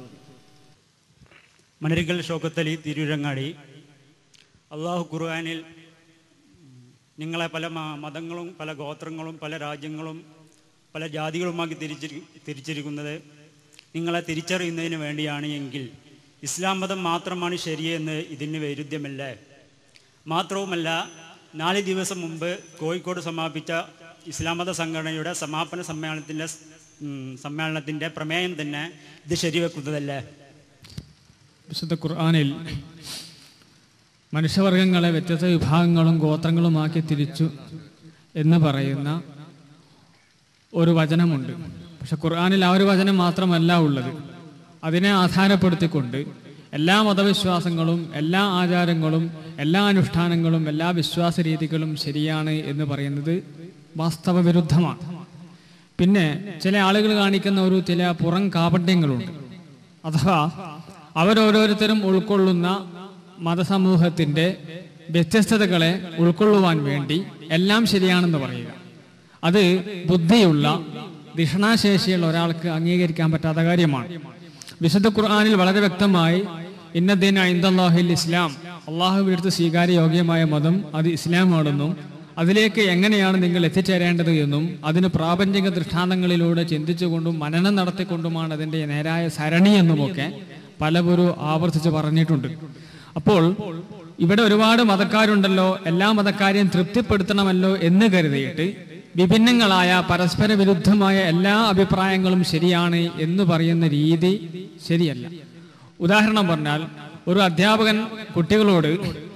മണരിക്കൽ ഷൗക്കത്തലി തിരൂരങ്ങാടി. അള്ളാഹു ഖുർആനിൽ നിങ്ങളെ പല മതങ്ങളും പല ഗോത്രങ്ങളും പല രാജ്യങ്ങളും പല ജാതികളുമാക്കി തിരിച്ചിരിക്കുന്നത് നിങ്ങളെ തിരിച്ചറിയുന്നതിന് വേണ്ടിയാണ് എങ്കിൽ ഇസ്ലാം മതം മാത്രമാണ് ശരിയെന്ന് ഇതിന് വൈരുദ്ധ്യമല്ല. മാത്രവുമല്ല, 4 ദിവസം മുമ്പ് കോഴിക്കോട് സമാപിച്ച ഇസ്ലാം മത സംഘടനയുടെ സമാപന സമ്മേളനത്തിൻ്റെ പ്രമേയം തന്നെ ഇത് ശരിവെക്കുന്നതല്ലേ? വിശുദ്ധ ഖുർആനിൽ മനുഷ്യവർഗങ്ങളെ വ്യത്യസ്ത വിഭാഗങ്ങളും ഗോത്രങ്ങളുമാക്കി തിരിച്ചു എന്ന് പറയുന്ന ഒരു വചനമുണ്ട്. പക്ഷെ ഖുർആനിൽ ആ ഒരു വചനം മാത്രമല്ല ഉള്ളത്. അതിനെ ആധാരപ്പെടുത്തിക്കൊണ്ട് എല്ലാ മതവിശ്വാസങ്ങളും എല്ലാ ആചാരങ്ങളും എല്ലാ അനുഷ്ഠാനങ്ങളും എല്ലാ വിശ്വാസ രീതികളും ശരിയാണ് എന്ന് പറയുന്നത് വാസ്തവ വിരുദ്ധമാണ്. പിന്നെ ചില ആളുകൾ കാണിക്കുന്ന ചില പുറം കാപട്യങ്ങളുണ്ട്. അഥവാ അവരോരോരുത്തരും ഉൾക്കൊള്ളുന്ന മതസമൂഹത്തിൻ്റെ വ്യത്യസ്തതകളെ ഉൾക്കൊള്ളുവാൻ വേണ്ടി എല്ലാം ശരിയാണെന്ന് പറയുക. അത് ബുദ്ധിയുള്ള ധിഷണാശേഷിയുള്ള ഒരാൾക്ക് അംഗീകരിക്കാൻ പറ്റാത്ത കാര്യമാണ്. വിശുദ്ധ ഖുർആനിൽ വളരെ വ്യക്തമായി ഇന്നദ്ദീന ഇൻദല്ലാഹിൽ ഇസ്ലാം, അള്ളാഹുവിനടുത്ത് സ്വീകാര്യ യോഗ്യമായ മതം അത് ഇസ്ലാമാണെന്നും അതിലേക്ക് എങ്ങനെയാണ് നിങ്ങൾ എത്തിച്ചേരേണ്ടത് എന്നും അതിന് പ്രാപഞ്ചിക ദൃഷ്ടാന്തങ്ങളിലൂടെ ചിന്തിച്ചുകൊണ്ടും മനനം നടത്തിക്കൊണ്ടുമാണ് അതിൻ്റെ നേരായ സരണി എന്നുമൊക്കെ പലവരും ആവർത്തിച്ച് പറഞ്ഞിട്ടുണ്ട്. അപ്പോൾ ഇവിടെ ഒരുപാട് മതക്കാരുണ്ടല്ലോ, എല്ലാ മതക്കാരെയും തൃപ്തിപ്പെടുത്തണമല്ലോ എന്ന് കരുതിയിട്ട് വിഭിന്നങ്ങളായ പരസ്പര വിരുദ്ധമായ എല്ലാ അഭിപ്രായങ്ങളും ശരിയാണ് എന്ന് പറയുന്ന രീതി ശരിയല്ല. ഉദാഹരണം പറഞ്ഞാൽ, ഒരു അധ്യാപകൻ കുട്ടികളോട്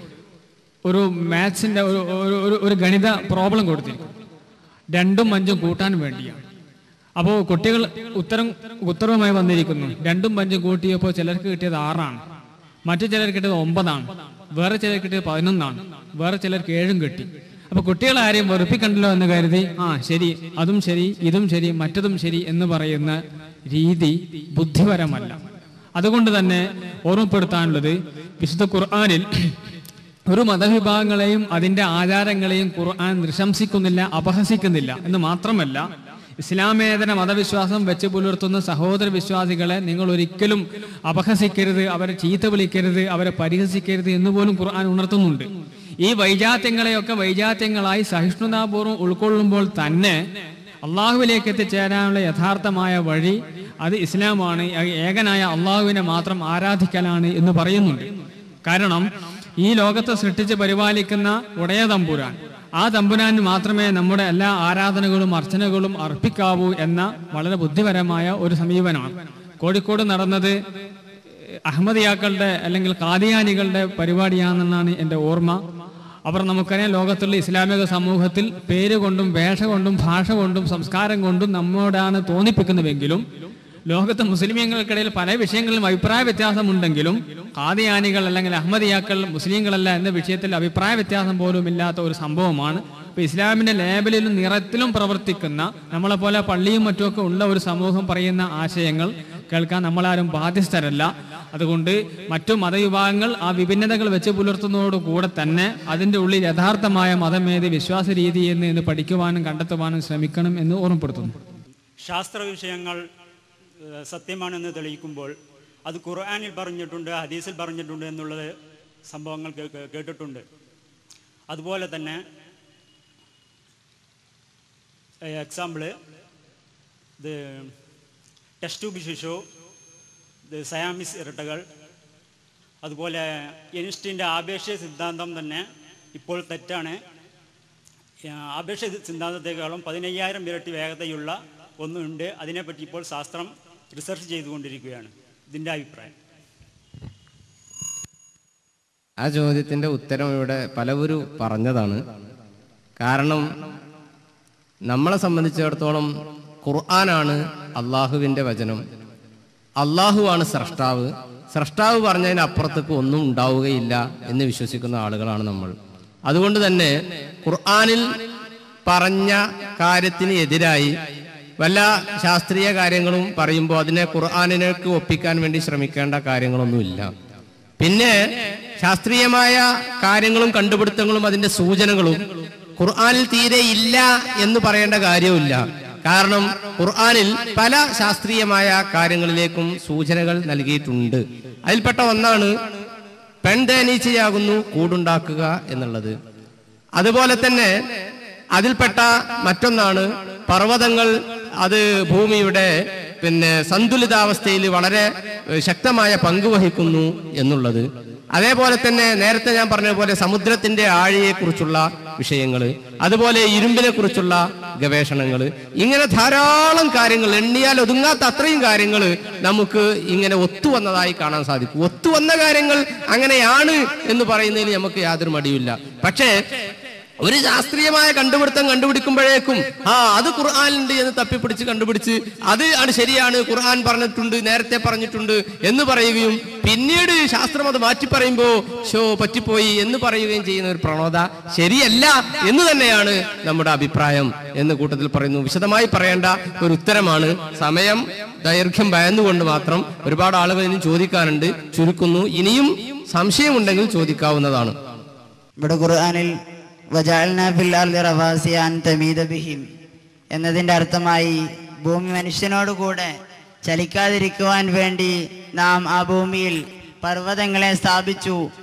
ഒരു മാത്സിന്റെ ഒരു ഗണിത പ്രോബ്ലം കൊടുത്തിരിക്കും, 2ഉം 5ഉം കൂട്ടാൻ വേണ്ടിയാണ്. അപ്പോൾ കുട്ടികൾ ഉത്തരവുമായി വന്നിരിക്കുന്നു. 2ഉം 5ഉം കൂട്ടിയപ്പോൾ ചിലർക്ക് കിട്ടിയത് 6ആണ്, മറ്റു ചിലർക്ക് കിട്ടിയത് 9ആണ്, വേറെ ചിലർക്ക് കിട്ടിയത് 11ആണ്, വേറെ ചിലർക്ക് 7ഉം കിട്ടി. അപ്പൊ കുട്ടികളെ ആരെയും വെറുപ്പിക്കണ്ടല്ലോ എന്ന് കരുതി ശരി, അതും ശരി, ഇതും ശരി, മറ്റതും ശരി എന്ന് പറയുന്ന രീതി ബുദ്ധിപരമല്ല. അതുകൊണ്ട് തന്നെ ഓർമ്മപ്പെടുത്താനുള്ളത്, വിശുദ്ധ ഖുർആനിൽ ഒരു മതവിഭാഗങ്ങളെയും അതിന്റെ ആചാരങ്ങളെയും ഖുർആൻ പ്രശംസിക്കുന്നില്ല, അപഹസിക്കുന്നില്ല എന്ന് മാത്രമല്ല, ഇസ്ലാമേതര മതവിശ്വാസം വെച്ച് പുലർത്തുന്ന സഹോദര വിശ്വാസികളെ നിങ്ങൾ ഒരിക്കലും അപഹസിക്കരുത്, അവരെ ചീത്ത വിളിക്കരുത്, അവരെ പരിഹസിക്കരുത് എന്ന് പോലും ഖുർആൻ ഉണർത്തുന്നുണ്ട്. ഈ വൈജാത്യങ്ങളെയൊക്കെ വൈജാത്യങ്ങളായി സഹിഷ്ണുതാപൂർവ്വം ഉൾക്കൊള്ളുമ്പോൾ തന്നെ അള്ളാഹുവിലേക്ക് എത്തിച്ചേരാനുള്ള യഥാർത്ഥമായ വഴി അത് ഇസ്ലാമാണ്, ഏകനായ അള്ളാഹുവിനെ മാത്രം ആരാധിക്കലാണ് എന്ന് പറയുന്നുണ്ട്. കാരണം ഈ ലോകത്തെ സൃഷ്ടിച്ച് പരിപാലിക്കുന്ന ഉടയ തമ്പുരാൻ, ആ തമ്പുരാന് മാത്രമേ നമ്മുടെ എല്ലാ ആരാധനകളും അർച്ചനകളും അർപ്പിക്കാവൂ എന്ന വളരെ ബുദ്ധിപരമായ ഒരു സമീപനമാണ്. കോഴിക്കോട് നടന്നത് അഹമ്മദിയാക്കളുടെ അല്ലെങ്കിൽ ഖാദിയാനികളുടെ പരിപാടിയാണെന്നാണ് എൻ്റെ ഓർമ്മ. അവർ നമുക്കറിയാം, ലോകത്തുള്ള ഇസ്ലാമിക സമൂഹത്തിൽ പേര് കൊണ്ടും വേഷ കൊണ്ടും ഭാഷ കൊണ്ടും സംസ്കാരം കൊണ്ടും നമ്മോടാണ് തോന്നിപ്പിക്കുന്നുവെങ്കിലും ലോകത്തെ മുസ്ലിമീങ്ങൾക്കിടയിൽ പല വിഷയങ്ങളിലും അഭിപ്രായ വ്യത്യാസമുണ്ടെങ്കിലും ഖാദിയാനികൾ അല്ലെങ്കിൽ അഹമ്മദിയാക്കൾ മുസ്ലിങ്ങളല്ല എന്ന വിഷയത്തിൽ അഭിപ്രായ വ്യത്യാസം പോലും ഇല്ലാത്ത ഒരു സംഭവമാണ്. ഇപ്പൊ ഇസ്ലാമിന്റെ ലേബലിലും നിറത്തിലും പ്രവർത്തിക്കുന്ന നമ്മളെപ്പോലെ പള്ളിയും മറ്റുമൊക്കെ ഉള്ള ഒരു സമൂഹം പറയുന്ന ആശയങ്ങൾ കേൾക്കാൻ നമ്മളാരും ബാധ്യസ്ഥരല്ല. അതുകൊണ്ട് മറ്റു മതവിഭാഗങ്ങൾ ആ വിഭിന്നതകൾ വെച്ച് പുലർത്തുന്നതോടുകൂടെ തന്നെ അതിൻ്റെ ഉള്ളിൽ യഥാർത്ഥമായ മതമേത് വിശ്വാസ രീതി എന്ന് പഠിക്കുവാനും കണ്ടെത്തുവാനും ശ്രമിക്കണം എന്ന് ഓർമ്മപ്പെടുത്തുന്നു. ശാസ്ത്ര വിഷയങ്ങൾ സത്യമാണെന്ന് തെളിയിക്കുമ്പോൾ അത് ഖുർആനിൽ പറഞ്ഞിട്ടുണ്ട്, ഹദീസിൽ പറഞ്ഞിട്ടുണ്ട് എന്നുള്ളത് സംഭവങ്ങൾ കേട്ടിട്ടുണ്ട്. അതുപോലെ തന്നെ എക്സാമ്പിള് ഇത് ടെസ്റ്റ് ട്യൂബ് ശിശു, ഇത് സയാമിസ് ഇരട്ടകൾ, അതുപോലെ ഐൻസ്റ്റീൻ്റെ ആപേക്ഷിക സിദ്ധാന്തം തന്നെ ഇപ്പോൾ തെറ്റാണ്. ആപേക്ഷിക സിദ്ധാന്തത്തെക്കാളും 15,000 ഇരട്ടി വേഗതയുള്ള ഒന്നുണ്ട്. അതിനെപ്പറ്റി ഇപ്പോൾ ശാസ്ത്രം റിസർച്ച് ചെയ്തുകൊണ്ടിരിക്കുകയാണ്. ഇതിൻ്റെ അഭിപ്രായം. ആ ചോദ്യത്തിൻ്റെ ഉത്തരം ഇവിടെ പലവരും പറഞ്ഞതാണ്. കാരണം നമ്മളെ സംബന്ധിച്ചിടത്തോളം ഖുർആനാണ് അള്ളാഹുവിൻ്റെ വചനം, അള്ളാഹുവാണ് സ്രഷ്ടാവ്, സ്രഷ്ടാവ് പറഞ്ഞതിന് അപ്പുറത്തേക്ക് ഒന്നും ഉണ്ടാവുകയില്ല എന്ന് വിശ്വസിക്കുന്ന ആളുകളാണ് നമ്മൾ. അതുകൊണ്ട് തന്നെ ഖുർആനിൽ പറഞ്ഞ കാര്യത്തിന് എതിരായി വല്ല ശാസ്ത്രീയ കാര്യങ്ങളും പറയുമ്പോൾ അതിനെ ഖുർആനിലേക്ക് ഒപ്പിക്കാൻ വേണ്ടി ശ്രമിക്കേണ്ട കാര്യങ്ങളൊന്നുമില്ല. പിന്നെ ശാസ്ത്രീയമായ കാര്യങ്ങളും കണ്ടുപിടുത്തങ്ങളും അതിന്റെ സൂചനകളും ഖുർആനിൽ തീരെ ഇല്ല എന്ന് പറയേണ്ട കാര്യമില്ല. കാരണം ഖുർആനിൽ പല ശാസ്ത്രീയമായ കാര്യങ്ങളിലേക്കും സൂചനകൾ നൽകിയിട്ടുണ്ട്. അതിൽപ്പെട്ട ഒന്നാണ് പെൺതേനീച്ചയാകുന്നു കൂടുണ്ടാക്കുക എന്നുള്ളത്. അതുപോലെ തന്നെ അതിൽപ്പെട്ട മറ്റൊന്നാണ് പർവ്വതങ്ങൾ അത് ഭൂമിയുടെ സന്തുലിതാവസ്ഥയിൽ വളരെ ശക്തമായ പങ്ക് വഹിക്കുന്നു എന്നുള്ളത്. അതേപോലെ തന്നെ നേരത്തെ ഞാൻ പറഞ്ഞതുപോലെ സമുദ്രത്തിന്റെ ആഴിയെക്കുറിച്ചുള്ള വിഷയങ്ങൾ, അതുപോലെ ഇരുമ്പിനെ കുറിച്ചുള്ള ഗവേഷണങ്ങൾ, ഇങ്ങനെ ധാരാളം കാര്യങ്ങൾ, എണ്ണിയാൽ ഒതുങ്ങാത്ത അത്രയും കാര്യങ്ങൾ നമുക്ക് ഇങ്ങനെ ഒത്തുവന്നതായി കാണാൻ സാധിക്കും. ഒത്തുവന്ന കാര്യങ്ങൾ അങ്ങനെയാണ് എന്ന് പറയുന്നതിൽ നമുക്ക് യാതൊരു മടിയില്ല. പക്ഷേ ഒരു ശാസ്ത്രീയമായ കണ്ടുപിടുത്തം കണ്ടുപിടിക്കുമ്പോഴേക്കും അത് ഖുർആനിലുണ്ട് എന്ന് തപ്പിപ്പിടിച്ച് കണ്ടുപിടിച്ച് അത് ആണ് ശരിയാണ്, ഖുർആൻ പറഞ്ഞിട്ടുണ്ട്, നേരത്തെ പറഞ്ഞിട്ടുണ്ട് എന്ന് പറയുകയും പിന്നീട് ശാസ്ത്രം അത് മാറ്റി പറയുമ്പോൾ പറ്റിപ്പോയി എന്ന് പറയുകയും ചെയ്യുന്ന ഒരു പ്രവണത ശരിയല്ല എന്ന് തന്നെയാണ് നമ്മുടെ അഭിപ്രായം എന്ന് കൂട്ടത്തിൽ പറയുന്നു. വിശദമായി പറയേണ്ട ഒരു ഉത്തരമാണ്. സമയം ദൈർഘ്യം ഭയന്നുകൊണ്ട് മാത്രം ഒരുപാട് ആളുകൾ ഇനി ചോദിക്കാനുണ്ട്, ചുരുക്കുന്നു. ഇനിയും സംശയമുണ്ടെങ്കിൽ ചോദിക്കാവുന്നതാണ്. ഇവിടെ ഖുർആനിൽ വജഅൽനാ ഫിൽ അർളി റവാസിയ അൻ തമീദ ബിഹിം എന്നതിൻ്റെ അർത്ഥമായി ഭൂമി മനുഷ്യനോടുകൂടെ ചലിക്കാതിരിക്കുവാൻ വേണ്ടി നാം ആ ഭൂമിയിൽ പർവ്വതങ്ങളെ സ്ഥാപിച്ചു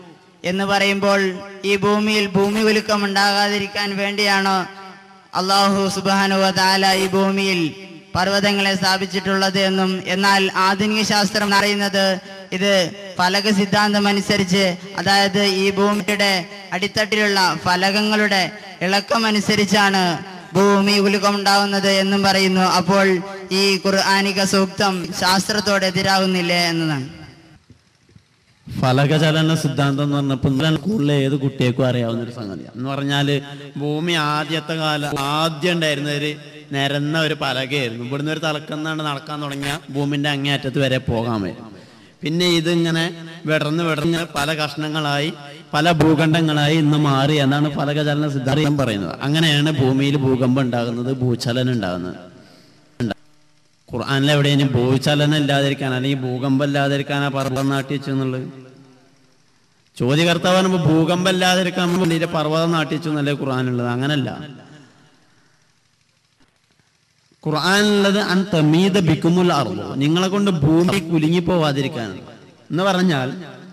എന്ന് പറയുമ്പോൾ ഈ ഭൂമിയിൽ ഭൂമി കുലുക്കം ഉണ്ടാകാതിരിക്കാൻ വേണ്ടിയാണ് അള്ളാഹു സുബ്ഹാനഹു വ തആല ഈ ഭൂമിയിൽ പർവ്വതങ്ങളെ സ്ഥാപിച്ചിട്ടുള്ളത് എന്നും, എന്നാൽ ആധുനിക ശാസ്ത്രം പറയുന്നത് ഇത് ഫലക സിദ്ധാന്തം അനുസരിച്ച്, അതായത് ഈ ഭൂമിയുടെ അടിത്തട്ടിലുള്ള ഫലകങ്ങളുടെ ഇളക്കം അനുസരിച്ചാണ് ഭൂമി കുലുക്കം ഉണ്ടാവുന്നത് എന്നും പറയുന്നു. അപ്പോൾ ഈ ഖുർആനിക സൂക്തം ശാസ്ത്രത്തോട് എതിരാകുന്നില്ലേ എന്നതാണ്. ഫലകചലന സിദ്ധാന്തം എന്ന് പറഞ്ഞപ്പോൾ കൂടുതൽ ഏത് കുട്ടിയേക്കും അറിയാവുന്ന ഒരു സംഗതിയാണ്. എന്ന് പറഞ്ഞാല് ഭൂമി ആദ്യത്തെ കാലം ആദ്യം ഉണ്ടായിരുന്ന ഒരു നിരന്ന ഒരു പലകയായിരുന്നു. ഇവിടുന്ന് ഒരു തലക്കന്നാണ്ട് നടക്കാൻ തുടങ്ങിയ ഭൂമിന്റെ അങ്ങേയറ്റത്ത് വരെ പോകാൻ വരും. പിന്നെ ഇതിങ്ങനെ വിടർന്ന് പല കഷ്ണങ്ങളായി പല ഭൂഖണ്ഡങ്ങളായി ഇന്ന് മാറി എന്നാണ് ഫലകചലന സിദ്ധാന്തം പറയുന്നത്. അങ്ങനെയാണ് ഭൂമിയിൽ ഭൂകമ്പം ഉണ്ടാകുന്നത്, ഭൂചലനം ഉണ്ടാകുന്നത്. ഖുർആനിൽ എവിടെയും ഭൂചലനം ഇല്ലാതിരിക്കാൻ അല്ലെങ്കിൽ ഭൂകമ്പം ഇല്ലാതിരിക്കാനാ പർവ്വതം നാട്ടി വെച്ചു എന്നുള്ളത്? ചോദ്യകർത്താവ് പറയുമ്പോൾ ഭൂകമ്പം ഇല്ലാതിരിക്കാൻ വേണ്ടിയിട്ട് പർവ്വതം നാട്ടി വെച്ചു എന്നല്ലേ ഖുർആനുള്ളത്? അങ്ങനല്ല. ഖുർആനുള്ളത് അൻ തമീദ ബിക്കുമുൽ അർള്, നിങ്ങളെ കൊണ്ട് ഭൂമി കുലുങ്ങി പോവാതിരിക്കാനാണ്. എന്ന് പറഞ്ഞാൽ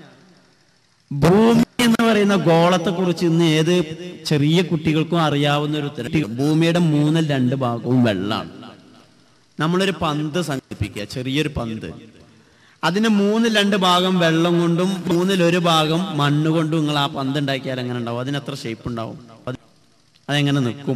ഭൂമി എന്ന് പറയുന്ന ഗോളത്തെ കുറിച്ച് ഇന്ന് ഏത് ചെറിയ കുട്ടികൾക്കും അറിയാവുന്ന ഒരു ഉത്തരം. ഭൂമിയുടെ 2/3 ഭാഗവും വെള്ളമാണ്. നമ്മളൊരു പന്ത് സങ്കല്പിക്കുക, ചെറിയൊരു പന്ത്. അതിന് 3/2 ഭാഗം വെള്ളം കൊണ്ടും 1/3 ഭാഗം മണ്ണ് കൊണ്ടും നിങ്ങൾ ആ പന്ത് ഉണ്ടാക്കിയാൽ എങ്ങനെ ഉണ്ടാവും? അതിനെത്ര ഷേപ്പ് ഉണ്ടാവും? അതെങ്ങനെ നിൽക്കും?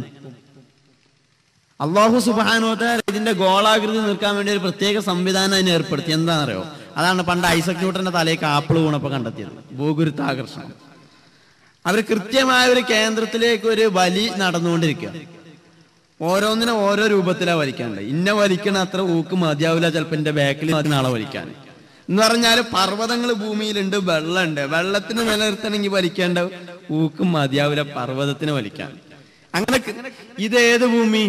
അല്ലാഹു സുബ്ഹാനഹു വ തആല ഇതിന്റെ ഗോളാകൃതി നിൽക്കാൻ വേണ്ടി ഒരു പ്രത്യേക സംവിധാനം അതിന് ഏർപ്പെടുത്തി. എന്താണെന്നറിയോ? അതാണ് പണ്ട് ഐസക് ന്യൂട്ടന്റെ തലയ്ക്ക് ആപ്പിൾ വീണപ്പോൾ കണ്ടെത്തിയത്, ഭൂഗുരുത്വാകർഷണം. അവർ കൃത്യമായ ഒരു കേന്ദ്രത്തിലേക്ക് ഒരു വലി നടന്നുകൊണ്ടിരിക്കുക. ഓരോന്നിനും ഓരോ രൂപത്തിലാണ് വലിക്കാണ്ട്. ഇന്ന വലിക്കണ അത്ര ഊക്ക് മതിയാവില്ല, ചിലപ്പോൾ എന്റെ ബാക്കിൽ നാളെ വലിക്കാൻ. എന്ന് പറഞ്ഞാൽ പർവ്വതങ്ങൾ ഭൂമിയിലുണ്ട്, വെള്ളമുണ്ട്. വെള്ളത്തിന് നിലനിർത്തണമെങ്കിൽ വലിക്കേണ്ട ഊക്ക് മതിയാവില്ല പർവ്വതത്തിന് വലിക്കാൻ. അങ്ങനെ ഇതേത് ഭൂമി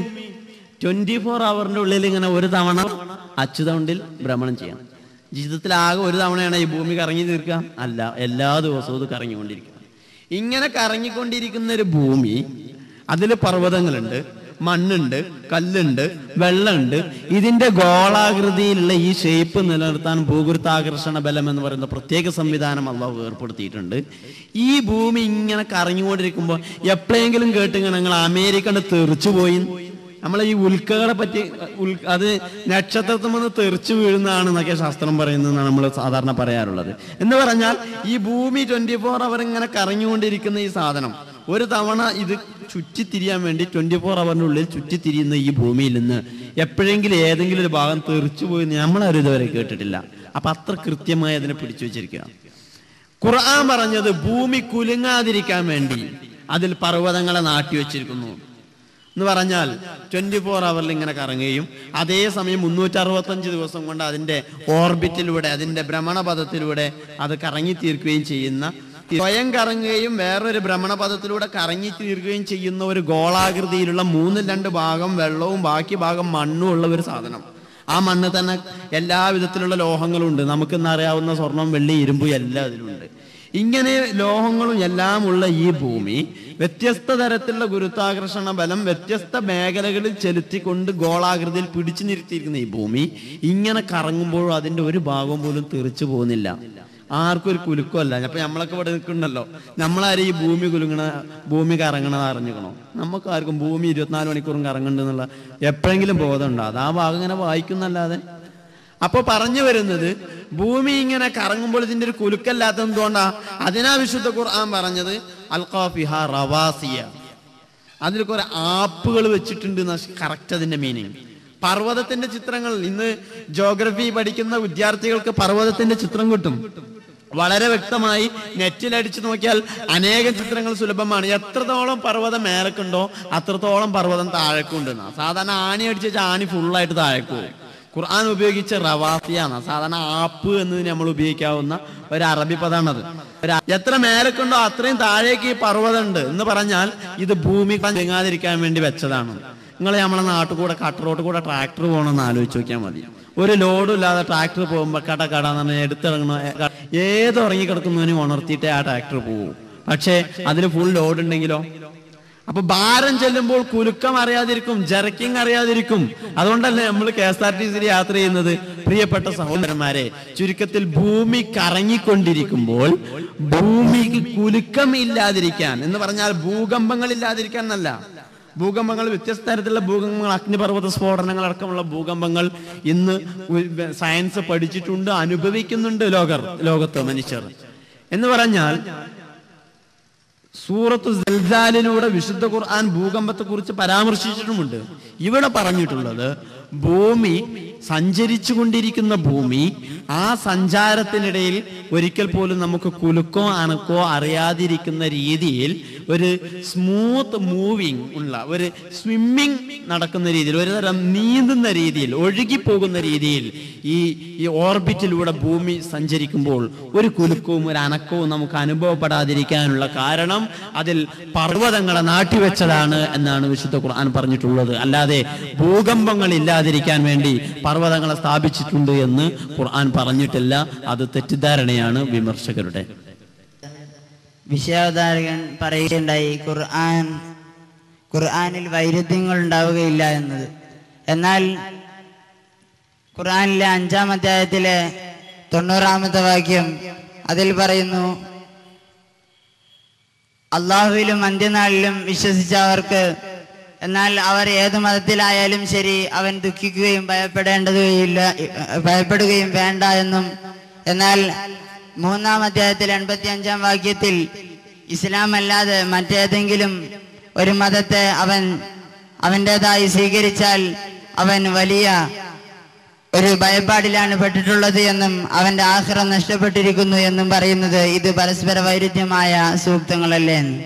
24 ഹവറിന്റെ ഉള്ളിൽ ഇങ്ങനെ ഒരു തവണ അച്ചുതണ്ടിൽ ഭ്രമണം ചെയ്യാം. ജീവിതത്തിൽ ആകെ ഒരു തവണയാണ് ഈ ഭൂമി കറങ്ങി തീർക്കുക? അല്ല, എല്ലാ ദിവസവും ഇത് കറങ്ങിക്കൊണ്ടിരിക്കുക. ഇങ്ങനെ കറങ്ങിക്കൊണ്ടിരിക്കുന്ന ഒരു ഭൂമി, അതിൽ പർവ്വതങ്ങളുണ്ട്, മണ്ണുണ്ട്, കല്ലുണ്ട്, വെള്ളമുണ്ട്. ഇതിന്റെ ഗോളാകൃതിയിലുള്ള ഈ ഷേപ്പ് നിലനിർത്താൻ ഭൂഗുരുത്വാകർഷണ ബലം എന്ന് പറയുന്ന പ്രത്യേക സംവിധാനം അല്ലാഹു ഏർപ്പെടുത്തിയിട്ടുണ്ട്. ഈ ഭൂമി ഇങ്ങനെ കറങ്ങിക്കൊണ്ടിരിക്കുമ്പോൾ എപ്പോഴെങ്കിലും കേട്ടിങ്ങനെ നിങ്ങൾ അമേരിക്കയുടെ തെറിച്ചു പോയി, നമ്മളെ ഈ ഉൽക്കകളെ പറ്റി അത് നക്ഷത്രത്തിൽ നിന്ന് തെറിച്ചു വീഴുന്നതാണെന്നൊക്കെ ശാസ്ത്രം പറയുന്നതെന്നാണ് നമ്മൾ സാധാരണ പറയാറുള്ളത്. എന്ന് പറഞ്ഞാൽ ഈ ഭൂമി 24 അവർ ഇങ്ങനെ കറങ്ങിക്കൊണ്ടിരിക്കുന്ന ഈ സാധനം ഒരു തവണ ഇത് ചുറ്റിത്തിരിയാൻ വേണ്ടി 24 ഹവറിന്റെ ഉള്ളിൽ ചുറ്റിത്തിരിയുന്ന ഈ ഭൂമിയിൽ നിന്ന് എപ്പോഴെങ്കിലും ഏതെങ്കിലും ഒരു ഭാഗം തെറിച്ചു പോയി നമ്മളാരും ഇതുവരെ കേട്ടിട്ടില്ല. അപ്പൊ അത്ര കൃത്യമായി അതിനെ പിടിച്ചു വെച്ചിരിക്കുക. ഖുർആൻ പറഞ്ഞത് ഭൂമി കുലുങ്ങാതിരിക്കാൻ വേണ്ടി അതിൽ പർവ്വതങ്ങളെ നാട്ടിവെച്ചിരിക്കുന്നു എന്ന് പറഞ്ഞാൽ 24 ഹവറിൽ ഇങ്ങനെ കറങ്ങുകയും അതേസമയം 365 ദിവസം കൊണ്ട് അതിന്റെ ഓർബിറ്റിലൂടെ, അതിന്റെ ഭ്രമണപഥത്തിലൂടെ അത് കറങ്ങി തീർക്കുകയും ചെയ്യുന്ന, സ്വയം കറങ്ങുകയും വേറൊരു ഭ്രമണപഥത്തിലൂടെ കറങ്ങി തീർക്കുകയും ചെയ്യുന്ന ഒരു ഗോളാകൃതിയിലുള്ള 3/2 ഭാഗം വെള്ളവും ബാക്കി ഭാഗം മണ്ണും ഉള്ള ഒരു സാധനം. ആ മണ്ണ് തന്നെ എല്ലാ വിധത്തിലുള്ള ലോഹങ്ങളും ഉണ്ട്. നമുക്കിന്ന് അറിയാവുന്ന സ്വർണം, വെള്ളി, ഇരുമ്പ് എല്ലാം അതിലുണ്ട്. ഇങ്ങനെ ലോഹങ്ങളും എല്ലാം ഉള്ള ഈ ഭൂമി വ്യത്യസ്ത തരത്തിലുള്ള ഗുരുത്വാകർഷണ ബലം വ്യത്യസ്ത മേഖലകളിൽ ചെലുത്തിക്കൊണ്ട് ഗോളാകൃതിയിൽ പിടിച്ചു നിർത്തിയിരിക്കുന്ന ഈ ഭൂമി ഇങ്ങനെ കറങ്ങുമ്പോഴും അതിന്റെ ഒരു ഭാഗം പോലും തെറിച്ചു പോകുന്നില്ല. ആർക്കും ഒരു കുലുക്കമല്ല. അപ്പൊ നമ്മളൊക്കെ ഇവിടെ നിൽക്കണ്ടല്ലോ, നമ്മളാരും ഈ ഭൂമി കറങ്ങണത് അറിഞ്ഞിക്കണോ? നമുക്ക് ആർക്കും ഭൂമി 24 മണിക്കൂറും കറങ്ങണ്ടെന്നുള്ള എപ്പോഴെങ്കിലും ബോധമുണ്ടോ? അത് ആ ഭാഗം ഇങ്ങനെ വായിക്കുന്നല്ലാതെ. അപ്പൊ പറഞ്ഞു വരുന്നത് ഭൂമി ഇങ്ങനെ കറങ്ങുമ്പോൾ ഇതിന്റെ ഒരു കുലുക്കല്ലാത്ത എന്തുകൊണ്ടാ? അതിനാ വിശുദ്ധ ഖുർആൻ പറഞ്ഞത് അൽഖാഫിഹാ റവാസിയ, അതിൽ കുറെ ആപ്പുകൾ വെച്ചിട്ടുണ്ട്. കറക്റ്റ് അതിന്റെ മീനിങ്. പർവ്വതത്തിന്റെ ചിത്രങ്ങൾ ഇന്ന് ജോഗ്രഫി പഠിക്കുന്ന വിദ്യാർത്ഥികൾക്ക് പർവ്വതത്തിന്റെ ചിത്രം കിട്ടും. വളരെ വ്യക്തമായി നെറ്റിൽ അടിച്ചു നോക്കിയാൽ അനേകം ചിത്രങ്ങൾ സുലഭമാണ്. എത്രത്തോളം പർവ്വതം മേലക്കുണ്ടോ അത്രത്തോളം പർവ്വതം താഴേക്കുണ്ടെന്നാ. സാധാരണ ആണി അടിച്ച ആണി ഫുള്ളായിട്ട് താഴേക്കു. ഖുർആൻ ഉപയോഗിച്ച റവാസിയാണ്. സാധാരണ ആപ്പ് എന്നതിന് നമ്മൾ ഉപയോഗിക്കാവുന്ന ഒരു അറബി പദമാണത്. എത്ര മേലക്കുണ്ടോ അത്രയും താഴേക്ക് ഈ പർവ്വതം ഉണ്ട് എന്ന് പറഞ്ഞാൽ ഇത് ഭൂമി തെങ്ങാതിരിക്കാൻ വേണ്ടി വെച്ചതാണ്. നിങ്ങൾ നമ്മളെ നാട്ടിൽ കൂടെ കട്ടറോട്ട് കൂടെ ട്രാക്ടർ പോകണമെന്ന് ആലോചിച്ച് നോക്കിയാൽ മതി. ഒരു ലോഡും ഇല്ലാതെ ട്രാക്ടർ പോകുമ്പോൾ കട എന്ന് പറഞ്ഞാൽ എടുത്തിറങ്ങണ ഏത് ഉറങ്ങിക്കിടക്കുന്നവനും ഉണർത്തിയിട്ടേ ആ ട്രാക്ടർ പോകും. പക്ഷേ അതിൽ ഫുൾ ലോഡ് ഉണ്ടെങ്കിലോ അപ്പൊ ഭാരം ചെല്ലുമ്പോൾ കുലുക്കം അറിയാതിരിക്കും, ജർക്കിങ് അറിയാതിരിക്കും. അതുകൊണ്ടല്ലേ നമ്മൾ KSRTC യാത്ര ചെയ്യുന്നത്. പ്രിയപ്പെട്ട സഹോദരന്മാരെ, ചുരുക്കത്തിൽ ഭൂമി കറങ്ങിക്കൊണ്ടിരിക്കുമ്പോൾ ഭൂമിക്ക് കുലുക്കം ഇല്ലാതിരിക്കാൻ എന്ന് പറഞ്ഞാൽ ഭൂകമ്പങ്ങൾ ഇല്ലാതിരിക്കാൻ എന്നല്ല. ഭൂകമ്പങ്ങൾ, വ്യത്യസ്ത തരത്തിലുള്ള ഭൂകമ്പങ്ങൾ, അഗ്നിപർവ്വത സ്ഫോടനങ്ങൾ അടക്കമുള്ള ഭൂകമ്പങ്ങൾ ഇന്ന് സയൻസ് പഠിച്ചിട്ടുണ്ട്, അനുഭവിക്കുന്നുണ്ട് ലോകത്ത് മനുഷ്യർ. എന്ന് പറഞ്ഞാൽ സൂറത്തു സൽസാലിലൂടെ വിശുദ്ധ ഖുർആൻ ഭൂകമ്പത്തെ കുറിച്ച് പരാമർശിച്ചിട്ടുമുണ്ട്. ഇവിടെ പറഞ്ഞിട്ടുള്ളത് ഭൂമി സഞ്ചരിച്ചു കൊണ്ടിരിക്കുന്ന ഭൂമി, ആ സഞ്ചാരത്തിനിടയിൽ ഒരിക്കൽ പോലും നമുക്ക് കുലുക്കോ അനക്കോ അറിയാതിരിക്കുന്ന രീതിയിൽ ഒരു സ്മൂത്ത് മൂവിങ് ഉള്ള, ഒരു സ്വിമ്മിങ് നടക്കുന്ന രീതിയിൽ, ഒരു തരം നീന്തുന്ന രീതിയിൽ, ഒഴുകിപ്പോകുന്ന രീതിയിൽ ഈ ഓർബിറ്റിലൂടെ ഭൂമി സഞ്ചരിക്കുമ്പോൾ ഒരു കുലുക്കവും ഒരു അനക്കവും നമുക്ക് അനുഭവപ്പെടാതിരിക്കാനുള്ള കാരണം അതിൽ പർവ്വതങ്ങളെ നാട്ടിവെച്ചതാണ് എന്നാണ് വിശുദ്ധ ഖുർആൻ പറഞ്ഞിട്ടുള്ളത്. അല്ലാതെ ഭൂകമ്പങ്ങൾ ഇല്ലാതിരിക്കാൻ വേണ്ടി പർവ്വതങ്ങളെ സ്ഥാപിച്ചിട്ടുണ്ട് എന്ന് ഖുർആൻ പറഞ്ഞിട്ടില്ല. അത് തെറ്റിദ്ധാരണയാണ് വിമർശകരുടെ. വിഷയാവതാരകൻ പറയുകയുണ്ടായി ഖുർആനിൽ വൈരുദ്ധ്യങ്ങൾ ഉണ്ടാവുകയില്ല എന്നത്. എന്നാൽ ഖുർആനിലെ 5-ാം അധ്യായത്തിലെ 90-ാമത്തെ വാക്യം അതിൽ പറയുന്നു, അള്ളാഹുവിലും അന്ത്യനാളിലും വിശ്വസിച്ചവർക്ക്, എന്നാൽ അവർ ഏത് മതത്തിലായാലും ശരി, അവൻ ദുഃഖിക്കുകയും ഭയപ്പെടുകയും വേണ്ട എന്നും. എന്നാൽ 3-ാം അധ്യായത്തിൽ 85-ാം വാക്യത്തിൽ ഇസ്ലാം അല്ലാതെ മറ്റേതെങ്കിലും ഒരു മതത്തെ അവൻ്റെതായി സ്വീകരിച്ചാൽ അവൻ വലിയ ഒരു ഭയപ്പാടിലാണ് പെട്ടിട്ടുള്ളത് എന്നും അവന്റെ ആഖിറം നഷ്ടപ്പെട്ടിരിക്കുന്നു എന്നും പറയുന്നത് ഇത് പരസ്പര വൈരുദ്ധ്യമായ സൂക്തങ്ങളല്ലേ എന്ന്.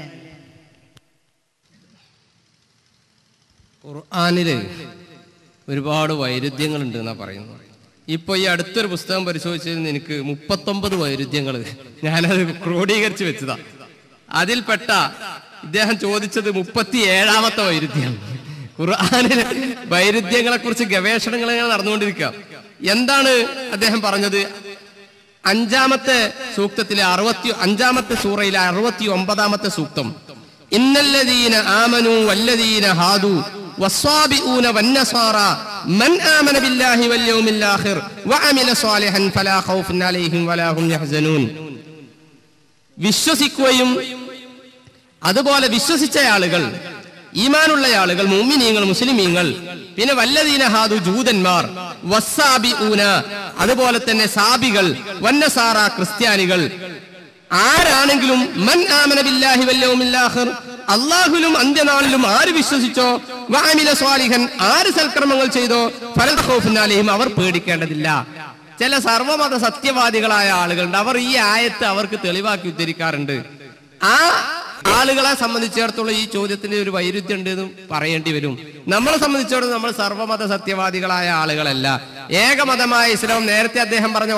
ഖുർആനില് ഒരുപാട് വൈരുദ്ധ്യങ്ങളുണ്ട് എന്നാ പറയുന്നത്. ഇപ്പൊ ഈ അടുത്തൊരു പുസ്തകം പരിശോധിച്ചതിന് എനിക്ക് 39 വൈരുദ്ധ്യങ്ങൾ ഞാനത് ക്രോഡീകരിച്ച് വെച്ചതാ. അതിൽപ്പെട്ട ഇദ്ദേഹം ചോദിച്ചത് 37-ാമത്തെ വൈരുദ്ധ്യം. ഖുർആനിലെ വൈരുദ്ധ്യങ്ങളെ കുറിച്ച് ഗവേഷണങ്ങൾ നടന്നുകൊണ്ടിരിക്കുക. എന്താണ് അദ്ദേഹം പറഞ്ഞത്? 5-ാമത്തെ സൂക്തത്തിലെ 5-ാമത്തെ സൂറയിലെ 69-ാമത്തെ സൂക്തം, ഇന്നല്ലദീന ആമനു വല്ലദീന ഹാദു വസ്സാബിഊന വന്നസാറ മൻ ആമന ബില്ലാഹി വൽ യൗമിൽ ആഖിർ വഅമില സ്വാലിഹൻ ഫലാ ഖൗഫുൻ അലൈഹിം വലാ ഹും യഹ്സനൂൻ. വിശ്വസിക്കുകയും അതുപോലെ വിശ്വസിച്ച ആളുകൾ, ഈമാനുള്ള ആളുകൾ, മുഅ്മിനീങ്ങൾ, മുസ്ലിമീങ്ങൾ, പിന്നെ വല്ലദീന ഹാദു ജൂതന്മാർ, വസ്സാബിഊന അതുപോലെ തന്നെ സാബികൾ, വന്നസാറ ക്രിസ്ത്യാനികൾ, ആരാണെങ്കിലും മൻ ആമന ബില്ലാഹി വൽ യൗമിൽ ആഖിർ, അല്ലാഹുവിലും അന്ത്യനാളിലും ആര് വിശ്വസിച്ചോ, വഅമില സ്വാലിഹൻ ആര് സൽക്കർമ്മങ്ങൾ ചെയ്തോ, ഫലാ ഖൗഫുൻ അലൈഹിം അവർ പേടിക്കേണ്ടതില്ല. ചില സർവമത സത്യവാദികളായ ആളുകളുണ്ട്, അവർ ഈ ആയത്ത് അവർക്ക് തെളിവാക്കി ഉദ്ധരിക്കാറുണ്ട്. ആ ആളുകളെ സംബന്ധിച്ചിടത്തോളം ഈ ചോദ്യത്തിന് ഒരു വൈരുദ്ധ്യം ഉണ്ട് എന്ന് പറയേണ്ടി വരും. നമ്മളെ സംബന്ധിച്ചിടത്തോളം നമ്മൾ സർവമത സത്യവാദികളായ ആളുകളല്ല. ഏകമതമായ ഇസ്ലാം, നേരത്തെ അദ്ദേഹം പറഞ്ഞ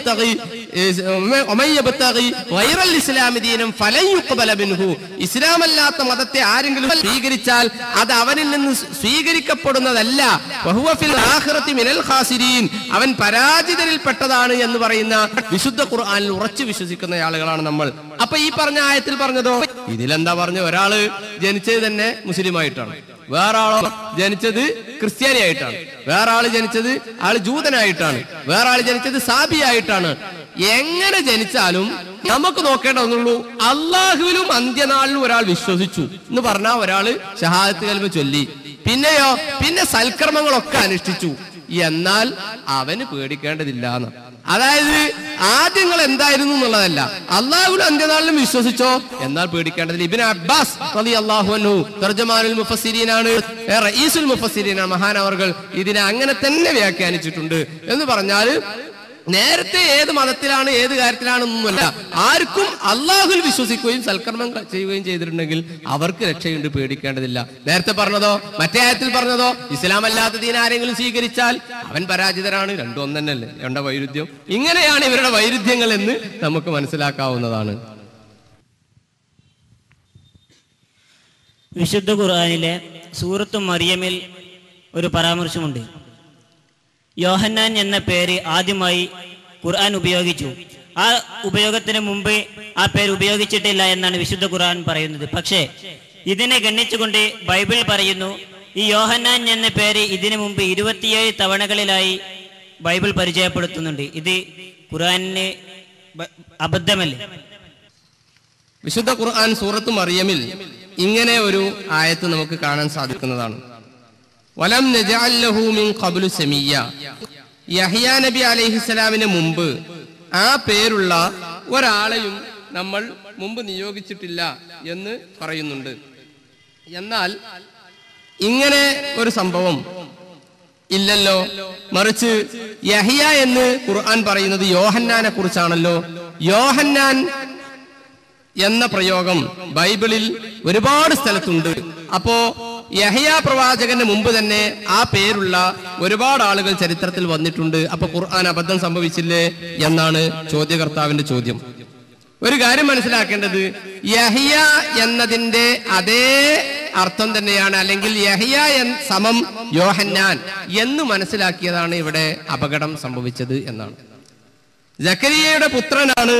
ഇസ്ലാം അല്ലാത്ത മതത്തെ ആരെങ്കിലും സ്വീകരിച്ചാൽ അത് അവനിൽ നിന്ന് സ്വീകരിക്കപ്പെടുന്നതല്ല, അവൻ പരാജിതരിൽ പെട്ടതാണ് എന്ന് പറയുന്ന വിശുദ്ധ ഖുർആനിൽ ഉറച്ചു വിശ്വസിക്കുന്ന ആളുകളാണ് നമ്മൾ. അപ്പൊ ഈ പറഞ്ഞ ആയത്തിൽ പറഞ്ഞതോ, ഇതിലെന്താ പറഞ്ഞു? ഒരാള് ജനിച്ചത് തന്നെ മുസ്ലിമായിട്ടാണ്, വേറെ ആളോ ജനിച്ചത് ക്രിസ്ത്യാനിയായിട്ടാണ്, വേറെ ആള് ജനിച്ചത് ആള് ജൂതനായിട്ടാണ്, വേറെ ആള് ജനിച്ചത് സാബിയായിട്ടാണ്. എങ്ങനെ ജനിച്ചാലും നമുക്ക് നോക്കേണ്ടതെന്നുള്ളൂ, അള്ളാഹുവിലും അന്ത്യനാളിലും ഒരാൾ വിശ്വസിച്ചു എന്ന് പറഞ്ഞാൽ ഒരാള് ഷഹാദത്ത് കലിമ ചൊല്ലി, പിന്നെയോ പിന്നെ സൽക്കർമ്മങ്ങളൊക്കെ അനുഷ്ഠിച്ചു, എന്നാൽ അവന് പേടിക്കേണ്ടതില്ല എന്ന്. അതായത് ആദ്യങ്ങൾ എന്തായിരുന്നു എന്നുള്ളതല്ല, അള്ളാഹുവിലും അന്ത്യനാളിലും വിശ്വസിച്ചോ എന്നാൽ പേടിക്കേണ്ടതില്ല. ഇബ്നു അബ്ബാസ് റളിയല്ലാഹു അൻഹു തർജമാനുൽ മുഫസ്സിരീനാണ്, റഈസുൽ മുഫസ്സിരീനാണ് മഹാനവർകൾ, ഇതിനെ അങ്ങനെ തന്നെ വ്യാഖ്യാനിച്ചിട്ടുണ്ട്. എന്ന് പറഞ്ഞാൽ നേരത്തെ ഏത് മതത്തിലാണ് ഏത് കാര്യത്തിലാണെന്നൊന്നുമല്ല, ആർക്കും അള്ളാഹുൽ വിശ്വസിക്കുകയും സൽക്കർമ്മം ചെയ്യുകയും ചെയ്തിട്ടുണ്ടെങ്കിൽ അവർക്ക് രക്ഷയുണ്ട്, പേടിക്കേണ്ടതില്ല. നേരത്തെ പറഞ്ഞതോ മറ്റേ ആയത്തിൽ പറഞ്ഞതോ ഇസ്ലാം അല്ലാത്ത ദീൻ ആരെങ്കിലും സ്വീകരിച്ചാൽ അവൻ പരാജിതരാണ്. രണ്ടും ഒന്നല്ലേ, രണ്ട വൈരുദ്ധ്യം. ഇങ്ങനെയാണ് ഇവരുടെ വൈരുദ്ധ്യങ്ങൾ എന്ന് നമുക്ക് മനസ്സിലാക്കാവുന്നതാണ്. വിശുദ്ധ ഖുർആനിലെ സൂറത്തു മറിയമിൽ ഒരു പരാമർശമുണ്ട്. യോഹന്നാൻ എന്ന പേര് ആദ്യമായി ഖുർആൻ ഉപയോഗിച്ചു. ആ ഉപയോഗത്തിന് മുമ്പ് ആ പേര് ഉപയോഗിച്ചിട്ടില്ല എന്നാണ് വിശുദ്ധ ഖുർആൻ പറയുന്നത്. പക്ഷേ ഇതിനെ ഗണ്ണിച്ചുകൊണ്ട് ബൈബിൾ പറയുന്നു, ഈ യോഹന്നാൻ എന്ന പേര് ഇതിനു മുമ്പ് 27 തവണകളിലായി ബൈബിൾ പരിചയപ്പെടുത്തുന്നുണ്ട്. ഇത് ഖുർആനിന് അബദ്ധമല്ലേ? വിശുദ്ധ ഖുർആൻ സൂറത്ത് മറിയമിൽ ഇങ്ങനെ ഒരു ആയത്ത് നമുക്ക് കാണാൻ സാധിക്കുന്നതാണ്. വലം നജഅൽ ലഹു മിൻ ഖബ്ലു സമീയ. യഹ്യ നബി അലൈഹിസ്സലാമിന് മുമ്പ് ആ പേരുള്ള ഒരാളെയും നമ്മൾ മുമ്പ് നിയോഗിച്ചിട്ടില്ല എന്ന് പറയുന്നുണ്ട്. എന്നാൽ ഇങ്ങനെ ഒരു സംഭവം ഇല്ലല്ലോ. മറിച്ച് യഹ്യ എന്ന് ഖുർആൻ പറയുന്നത് യോഹന്നാനെ കുറിച്ചാണല്ലോ. യോഹന്നാൻ എന്ന പ്രയോഗം ബൈബിളിൽ ഒരുപാട് സ്ഥലത്തുണ്ട്. അപ്പോ യഹ്യ പ്രവാചകന് മുമ്പ് തന്നെ ആ പേരുള്ള ഒരുപാട് ആളുകൾ ചരിത്രത്തിൽ വന്നിട്ടുണ്ട്. അപ്പൊ ഖുർആൻ അബദ്ധം സംഭവിച്ചില്ലേ എന്നാണ് ചോദ്യകർത്താവിന്റെ ചോദ്യം. ഒരു കാര്യം മനസ്സിലാക്കേണ്ടത്, യഹ്യ എന്നതിന്റെ അതേ അർത്ഥം തന്നെയാണ്, അല്ലെങ്കിൽ യഹ്യ സമം യോഹന്നാൻ എന്ന് മനസ്സിലാക്കിയതാണ് ഇവിടെ അപകടം സംഭവിച്ചത് എന്നാണ്. സക്കരിയയുടെ പുത്രനാണ്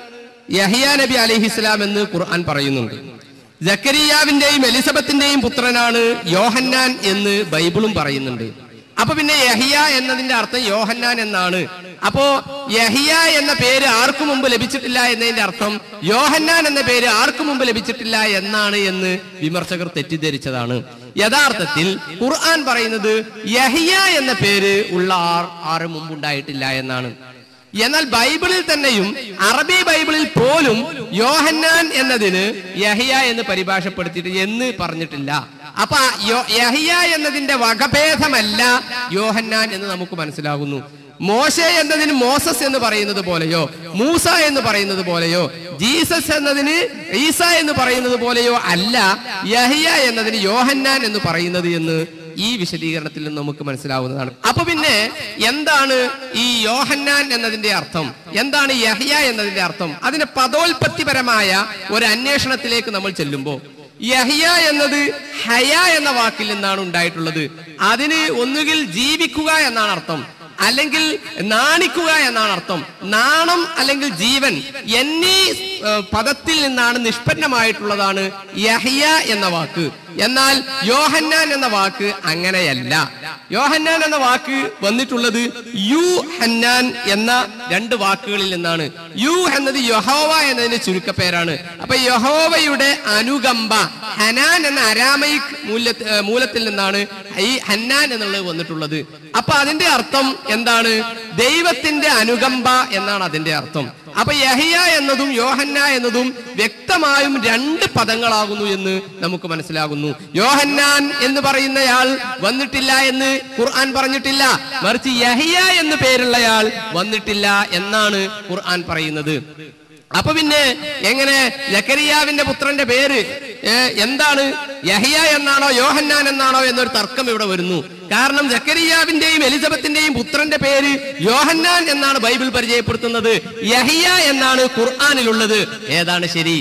യഹ്യ നബി അലൈഹിസ്സലാം എന്ന് ഖുർആൻ പറയുന്നുണ്ട്. സക്കരിയാവിന്റെയും എലിസബത്തിന്റെയും പുത്രനാണ് യോഹന്നാൻ എന്ന് ബൈബിളും പറയുന്നുണ്ട്. അപ്പൊ പിന്നെ യഹ്യ എന്നതിന്റെ അർത്ഥം യോഹന്നാൻ എന്നാണ്. അപ്പോ യഹ്യ എന്ന പേര് ആർക്കു മുമ്പ് ലഭിച്ചിട്ടില്ല എന്നതിന്റെ അർത്ഥം യോഹന്നാൻ എന്ന പേര് ആർക്കു മുമ്പ് ലഭിച്ചിട്ടില്ല എന്നാണ് എന്ന് വിമർശകർ തെറ്റിദ്ധരിച്ചതാണ്. യഥാർത്ഥത്തിൽ ഖുർആൻ പറയുന്നത് യഹ്യ എന്ന പേര് ഉള്ള ആറ് മുമ്പുണ്ടായിട്ടില്ല എന്നാണ്. എന്നാൽ ബൈബിളിൽ തന്നെയും അറബി ബൈബിളിൽ പോലും യോഹന്നാൻ എന്നതിന് യഹ്യ എന്ന് പരിഭാഷപ്പെടുത്തിയിട്ട് എന്ന് പറഞ്ഞിട്ടില്ല. അപ്പൊ യഹ്യ എന്നതിന്റെ വകഭേദമല്ല യോഹന്നാൻ എന്ന് നമുക്ക് മനസ്സിലാകുന്നു. മോശെ എന്നതിന് മോസസ് എന്ന് പറയുന്നത് പോലെയോ, മൂസ എന്ന് പറയുന്നത് പോലെയോ, ജീസസ് എന്നതിന് ഈസ എന്ന് പറയുന്നത് പോലെയോ അല്ല യഹ്യ എന്നതിന് യോഹന്നാൻ എന്ന് പറയുന്നത് എന്ന് ഈ വിശദീകരണത്തിൽ നിന്ന് നമുക്ക് മനസ്സിലാവുന്നതാണ്. അപ്പൊ പിന്നെ എന്താണ് ഈ യോഹന്നാൻ എന്നതിന്റെ അർത്ഥം, എന്താണ് യഹ്യ എന്നതിന്റെ അർത്ഥം? അതിന്റെ പദോൽപത്തിപരമായ ഒരു അന്വേഷണത്തിലേക്ക് നമ്മൾ ചെല്ലുമ്പോൾ യഹ്യ എന്നത് ഹയ എന്ന വാക്കിൽ നിന്നാണ് ഉണ്ടായിട്ടുള്ളത്. അതിന് ഒന്നുകിൽ ജീവിക്കുക എന്നാണ് അർത്ഥം, അല്ലെങ്കിൽ നാണിക്കുക എന്നാണ് അർത്ഥം. നാണം അല്ലെങ്കിൽ ജീവൻ എന്നീ പദത്തിൽ നിന്നാണ് നിഷ്പന്നമായിട്ടുള്ളതാണ് യഹ്യ എന്ന വാക്ക്. എന്നാൽ യോഹന്നാൻ എന്ന വാക്ക് അങ്ങനെയല്ല. യോഹന്നാൻ എന്ന വാക്ക് വന്നിട്ടുള്ളത് യു ഹന്നാൻ എന്ന രണ്ട് വാക്കുകളിൽ നിന്നാണ്. യു എന്നത് യഹോവ എന്നതിന്റെ ചുരുക്കപ്പേരാണ്. അപ്പൊ യഹോവയുടെ അനുകമ്പ, ഹനാൻ എന്ന അരാമയിക് മൂലത്തിൽ നിന്നാണ് ഈ ഹന്നാൻ എന്നുള്ളത് വന്നിട്ടുള്ളത്. അപ്പൊ അതിന്റെ അർത്ഥം എന്താണ്? ദൈവത്തിന്റെ അനുകമ്പ എന്നാണ് അതിന്റെ അർത്ഥം. അപ്പൊ യഹ്യ എന്നതും യോഹന്ന എന്നതും വ്യക്തമായും രണ്ട് പദങ്ങളാകുന്നു എന്ന് നമുക്ക് മനസ്സിലാകുന്നു. യോഹന്നാൻ എന്ന് പറയുന്നയാൾ വന്നിട്ടില്ല എന്ന് ഖുർആൻ പറഞ്ഞിട്ടില്ല, മറിച്ച് യഹ്യ എന്ന് പേരുള്ളയാൾ വന്നിട്ടില്ല എന്നാണ് ഖുർആൻ പറയുന്നത്. അപ്പൊ പിന്നെ എങ്ങനെ സക്കരിയാവിന്റെ പുത്രന്റെ പേര് എന്താണ്? യഹ്യ എന്നാണോ യോഹന്നാൻ എന്നാണോ എന്നൊരു തർക്കം ഇവിടെ വരുന്നു. കാരണം സക്കരിയാവിന്റെയും എലിസബത്തിന്റെയും പുത്രന്റെ പേര് യോഹന്നാൻ എന്നാണ് ബൈബിൾ പരിചയപ്പെടുത്തുന്നത്, യഹ്യ എന്നാണ് ഖുർആനിലുള്ളത്. ഏതാണ് ശരി?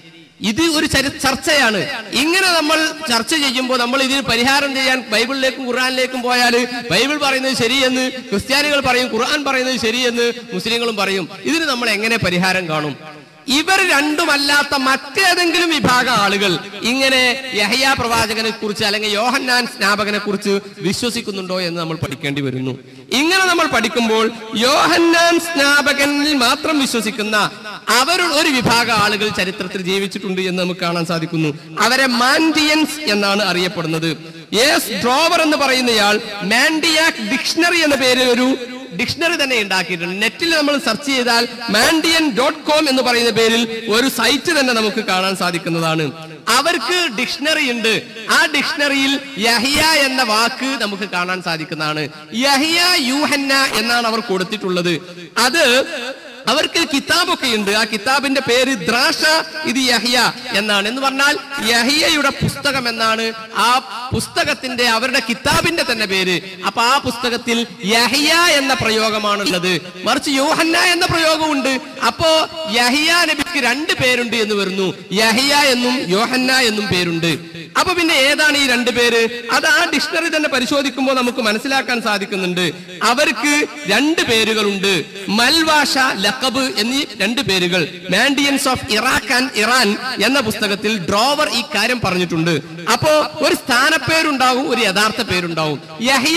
ഇത് ഒരു ചർച്ചയാണ്. ഇങ്ങനെ നമ്മൾ ചർച്ച ചെയ്യുമ്പോൾ നമ്മൾ ഇതിന് പരിഹാരം ചെയ്യാൻ ബൈബിളിലേക്കും ഖുർആനിലേക്കും പോയാൽ ബൈബിൾ പറയുന്നത് ശരിയെന്ന് ക്രിസ്ത്യാനികൾ പറയും, ഖുർആൻ പറയുന്നത് ശരിയെന്ന് മുസ്ലിങ്ങളും പറയും. ഇതിന് നമ്മൾ എങ്ങനെ പരിഹാരം കാണും? ഇവർ രണ്ടുമല്ലാത്ത മറ്റേതെങ്കിലും വിഭാഗം ആളുകൾ ഇങ്ങനെ യഹ്യ പ്രവാചകനെ കുറിച്ച് അല്ലെങ്കിൽ യോഹന്നാൻ സ്നാപകനെ കുറിച്ച് വിശ്വസിക്കുന്നുണ്ടോ എന്ന് നമ്മൾ പഠിക്കേണ്ടി വരുന്നു. ഇങ്ങനെ നമ്മൾ പഠിക്കുമ്പോൾ യോഹന്നാൻ സ്നാപകനിൽ മാത്രം വിശ്വസിക്കുന്ന ഒരു വിഭാഗം ആളുകൾ ചരിത്രത്തിൽ ജീവിച്ചിട്ടുണ്ട് എന്ന് നമുക്ക് കാണാൻ സാധിക്കുന്നു. അവരെ മാൻഡിയൻസ് എന്നാണ് അറിയപ്പെടുന്നത്. എസ് ഡ്രോവർ എന്ന് പറയുന്നയാൾ മാൻഡിയാക് ഡിക്ഷണറി എന്ന പേരിൽ ഒരു ഡിക്ഷണറി തന്നെ ഉണ്ടാക്കിയിട്ടുണ്ട്. നെറ്റിൽ നമ്മൾ സെർച്ച് ചെയ്താൽ mandian.com എന്ന് പറയുന്ന പേരിൽ ഒരു സൈറ്റ് തന്നെ നമുക്ക് കാണാൻ സാധിക്കുന്നതാണ്. അവർക്ക് ഡിക്ഷണറി ഉണ്ട്. ആ ഡിക്ഷണറിയിൽ യഹ്യ എന്ന വാക്ക് നമുക്ക് കാണാൻ സാധിക്കുന്നതാണ്. യഹ്യ യൂഹന്ന എന്നാണ് അവർ കൊടുത്തിട്ടുള്ളത്. അത് അവർക്ക് കിതാബൊക്കെ ഉണ്ട്. ആ കിതാബിന്റെ പേര് ദ്രാഷ ഇത് യഹ്യ എന്നാണ്. എന്ന് പറഞ്ഞാൽ യഹ്യയുടെ പുസ്തകം എന്നാണ് ആ പുസ്തകത്തിന്റെ, അവരുടെ കിതാബിന്റെ തന്നെ പേര്. അപ്പൊ ആ പുസ്തകത്തിൽ യഹ്യ എന്ന പ്രയോഗമാണുള്ളത്, മറിച്ച് യോഹന്ന എന്ന പ്രയോഗമുണ്ട്. അപ്പോ യഹ്യ നബിക്ക് രണ്ട് പേരുണ്ട് എന്ന് വരുന്നു. യഹ്യ എന്നും യോഹന്ന എന്നും പേരുണ്ട്. അപ്പൊ പിന്നെ ഏതാണ് ഈ രണ്ട് പേര്? അത് ആ ഡിക്ഷണറി തന്നെ പരിശോധിക്കുമ്പോൾ നമുക്ക് മനസ്സിലാക്കാൻ സാധിക്കുന്നുണ്ട്. അവർക്ക് രണ്ട് പേരുകളുണ്ട്. മൽവാഷ, ലഖബ് എന്നീ രണ്ട് പേരുകൾ Mandaeans of Iraq and Iran എന്ന പുസ്തകത്തിൽ ഡ്രോവർ ഈ കാര്യം പറഞ്ഞിട്ടുണ്ട്. അപ്പോ ഒരു സ്ഥാനപ്പേരുണ്ടാവും, ഒരു യഥാർത്ഥ പേരുണ്ടാവും. യഹ്യ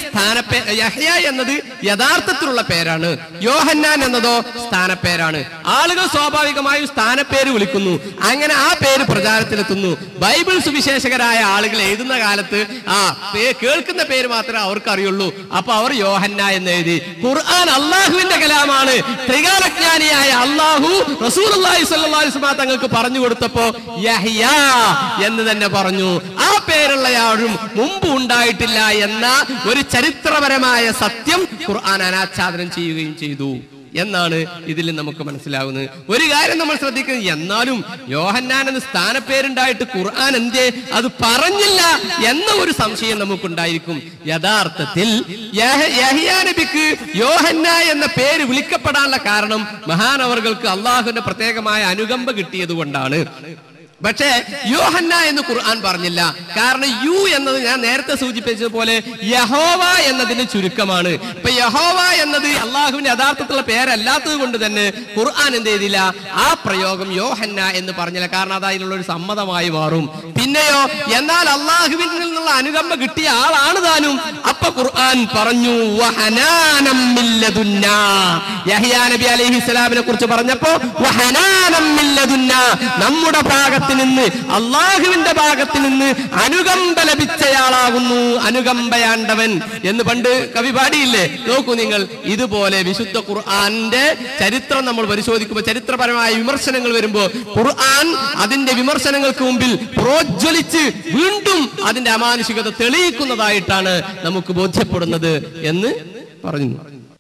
എന്നത് യഥാർത്ഥത്തിലുള്ള പേരാണ്. യോഹന്നാൻ എന്നതോ സ്ഥാനപ്പേരാണ്. ആളുകൾ സ്വാഭാവികമായും സ്ഥാനപ്പേര് വിളിക്കുന്നു. അങ്ങനെ ആ പേര് പ്രചാരത്തിലെത്തുന്നു. ബൈബിൾ സുവിശേഷകരായ ആളുകൾ എഴുതുന്ന കാലത്ത് കേൾക്കുന്ന പേര് മാത്രമേ അവർക്ക് അറിയുള്ളൂ. അപ്പൊ അവർ യോഹന്ന എന്ന് എഴുതി. ഖുർആൻ അള്ളാഹുവിന്റെ കലാമാണ്. ത്രികാലജ്ഞാനിയായ അള്ളാഹു റസൂലുള്ളാഹി സ്വല്ലല്ലാഹു അലൈഹി വസല്ലം തങ്ങൾക്ക് പറഞ്ഞു കൊടുത്തപ്പോ യഹ്യ എന്ന് തന്നെ പറഞ്ഞു. ആ പേരുള്ളയാളും മുമ്പ് ഉണ്ടായിട്ടില്ല എന്ന ഒരു ചരിത്രപരമായ സത്യം ഖുർആൻ അനാച്ഛാദനം ചെയ്യുകയും ചെയ്തു എന്നാണ് ഇതിൽ നമുക്ക് മനസ്സിലാവുന്നത്. ഒരു കാര്യം നമ്മൾ ശ്രദ്ധിക്കുന്നത്, എന്നാലും യോഹന്നാൻ എന്ന് സ്ഥാനപ്പേരുണ്ടായിട്ട് ഖുർആൻ എന്തേ അത് പറഞ്ഞില്ല എന്ന ഒരു സംശയം നമുക്കുണ്ടായിരിക്കും. യഥാർത്ഥത്തിൽ യഹ്യ നബിക്ക് യോഹന്ന എന്ന പേര് വിളിക്കപ്പെടാനുള്ള കാരണം മഹാനവർകൾക്ക് അള്ളാഹുവിന്റെ പ്രത്യേകമായ അനുകമ്പ കിട്ടിയത് കൊണ്ടാണ്. പക്ഷേ യോഹന്ന എന്ന് ഖുർആൻ പറഞ്ഞില്ല. കാരണം യു എന്നത് ഞാൻ നേരത്തെ സൂചിപ്പിച്ചതുപോലെ യഹോവ എന്നതിന് ചുരുക്കമാണ്. ഇപ്പൊ യഹോവ എന്നത് അള്ളാഹുവിന്റെ യഥാർത്ഥത്തിലുള്ള പേരല്ലാത്തത് കൊണ്ട് തന്നെ ഖുർആൻ എന്ത് ചെയ്തില്ല, ആ പ്രയോഗം യോഹന്ന എന്ന് പറഞ്ഞില്ല. കാരണം അത് അതിനുള്ള ഒരു സമ്മതമായി മാറും. പിന്നെയോ എന്നാൽ അള്ളാഹുവിൽ നിന്നുള്ള അനുകമ്പ കിട്ടിയ ആളാണ് താനും. അപ്പൊ ഖുർആൻ പറഞ്ഞു വഹനാനം മിൻ ലദുന്നാ. യഹ്യ നബി അലൈഹിസ്സലാമിനെ കുറിച്ച് പറഞ്ഞപ്പോ വഹനാനം മിൻ ലദുന്നാ, നമ്മുടെ ഭാഗത്ത് നിന്ന്, അള്ളാഹുവിന്റെ ഭാഗത്ത് നിന്ന് അനുകമ്പ ലഭിച്ചയാളാകുന്നു, അനുകമ്പയാണ്ടവൻ എന്ന് പണ്ട് കവി പാടിയില്ലേ? നോക്കൂ നിങ്ങൾ, ഇതുപോലെ വിശുദ്ധ ഖുർആന്റെ ചരിത്രം നമ്മൾ പരിശോധിക്കുമ്പോൾ, ചരിത്രപരമായ വിമർശനങ്ങൾ വരുമ്പോൾ ഖുർആൻ അതിന്റെ വിമർശനങ്ങൾക്ക് മുമ്പിൽ പ്രോജ്വലിച്ച് വീണ്ടും അതിന്റെ അമാനുഷികത തെളിയിക്കുന്നതായിട്ടാണ് നമുക്ക് ബോധ്യപ്പെടുന്നത് എന്ന് പറഞ്ഞു.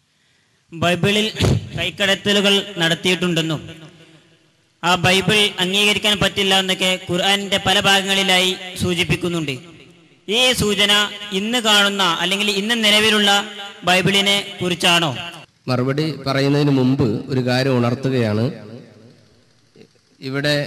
ബൈബിളിൽ കൈക്കടത്തലുകൾ നടത്തിയിട്ടുണ്ടെന്നും ആ ബൈബിൾ അംഗീകരിക്കാൻ പറ്റില്ല എന്നൊക്കെ ഖുർആനിന്റെ പല ഭാഗങ്ങളിലായി സൂചിപ്പിക്കുന്നുണ്ട്. ഈ സൂചന ഇന്ന് കാണുന്ന അല്ലെങ്കിൽ ഇന്ന് നിലവിലുള്ള ബൈബിളിനെ കുറിച്ചാണോ? മറുപടി പറയുന്നതിന് മുമ്പ് ഒരു കാര്യം ഉണർത്തുകയാണ്. ഇവിടെ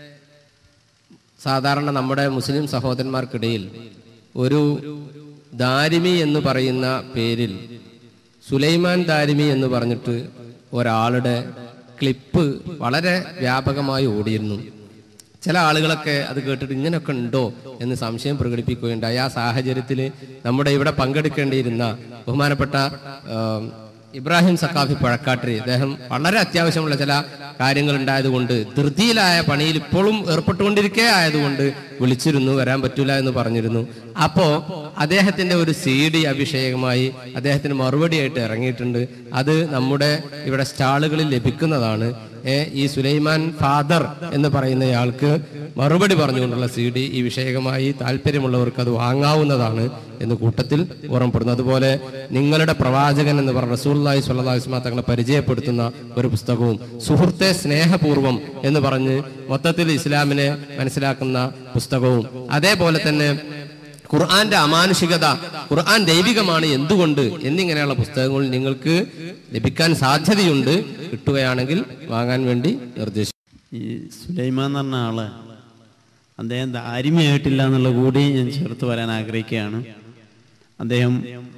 സാധാരണ നമ്മുടെ മുസ്ലിം സഹോദരന്മാർക്കിടയിൽ ഒരു ദാരിമി എന്ന് പറയുന്ന പേരിൽ സുലൈമാൻ ദാരിമി എന്ന് പറഞ്ഞിട്ട് ഒരാളുടെ ക്ലിപ്പ് വളരെ വ്യാപകമായി ഓടിയിരുന്നു. ചില ആളുകളൊക്കെ അത് കേട്ടിട്ട് ഇങ്ങനെയൊക്കെ ഉണ്ടോ എന്ന് സംശയം പ്രകടിപ്പിക്കുകയുണ്ടായി. ആ സാഹചര്യത്തിൽ നമ്മുടെ ഇവിടെ പങ്കെടുക്കേണ്ടിയിരുന്ന ബഹുമാനപ്പെട്ട ഇബ്രാഹിം സഖാഫി പഴക്കാട്ടിരി, അദ്ദേഹം വളരെ അത്യാവശ്യമുള്ള ചില കാര്യങ്ങൾ ഉണ്ടായതുകൊണ്ട് ധൃതിയിലായ പണിയിൽ ഇപ്പോഴും ഏർപ്പെട്ടുകൊണ്ടിരിക്കേ ആയതുകൊണ്ട് വിളിച്ചിരുന്നു, വരാൻ പറ്റൂല എന്ന് പറഞ്ഞിരുന്നു. അപ്പോ അദ്ദേഹത്തിന്റെ ഒരു CD അഭിഷേകമായി അദ്ദേഹത്തിന് മറുപടിയായിട്ട് ഇറങ്ങിയിട്ടുണ്ട്. അത് നമ്മുടെ ഇവിടെ സ്റ്റാളുകളിൽ ലഭിക്കുന്നതാണ്. ഈ സുലൈമാൻ ഫാദർ എന്ന് പറയുന്നയാൾക്ക് മറുപടി പറഞ്ഞുകൊണ്ടുള്ള CD ഈ വിഷയകമായി താല്പര്യമുള്ളവർക്ക് അത് വാങ്ങാവുന്നതാണ് എന്ന് കൂട്ടത്തിൽ ഓർമ്മപ്പെടുന്നു. അതുപോലെ നിങ്ങളുടെ പ്രവാചകൻ എന്ന് പറഞ്ഞ റസൂലുള്ളാഹി സ്വല്ലല്ലാഹു അലൈഹി വസല്ലം തങ്ങളെ പരിചയപ്പെടുത്തുന്ന ഒരു പുസ്തകവും, സുഹൃത്തെ സ്നേഹപൂർവം എന്ന് പറഞ്ഞ് മൊത്തത്തിൽ ഇസ്ലാമിനെ മനസ്സിലാക്കുന്ന പുസ്തകവും, അതേപോലെ തന്നെ ഖുർആന്റെ അമാനുഷികത, ഖുർആൻ ദൈവികമാണ് എന്തുകൊണ്ട് എന്നിങ്ങനെയുള്ള പുസ്തകങ്ങൾ നിങ്ങൾക്ക് ലഭിക്കാൻ സാധ്യതയുണ്ട്. കിട്ടുകയാണെങ്കിൽ വാങ്ങാൻ വേണ്ടി നിർദ്ദേശിച്ചു. ഈ സുലൈമാൻ എന്ന് പറഞ്ഞ ആള് അദ്ദേഹം ദാരിമിയായിട്ടില്ല എന്നുള്ള കൂടി ഞാൻ ചേർത്ത് വരാൻ ആഗ്രഹിക്കുകയാണ്. അദ്ദേഹം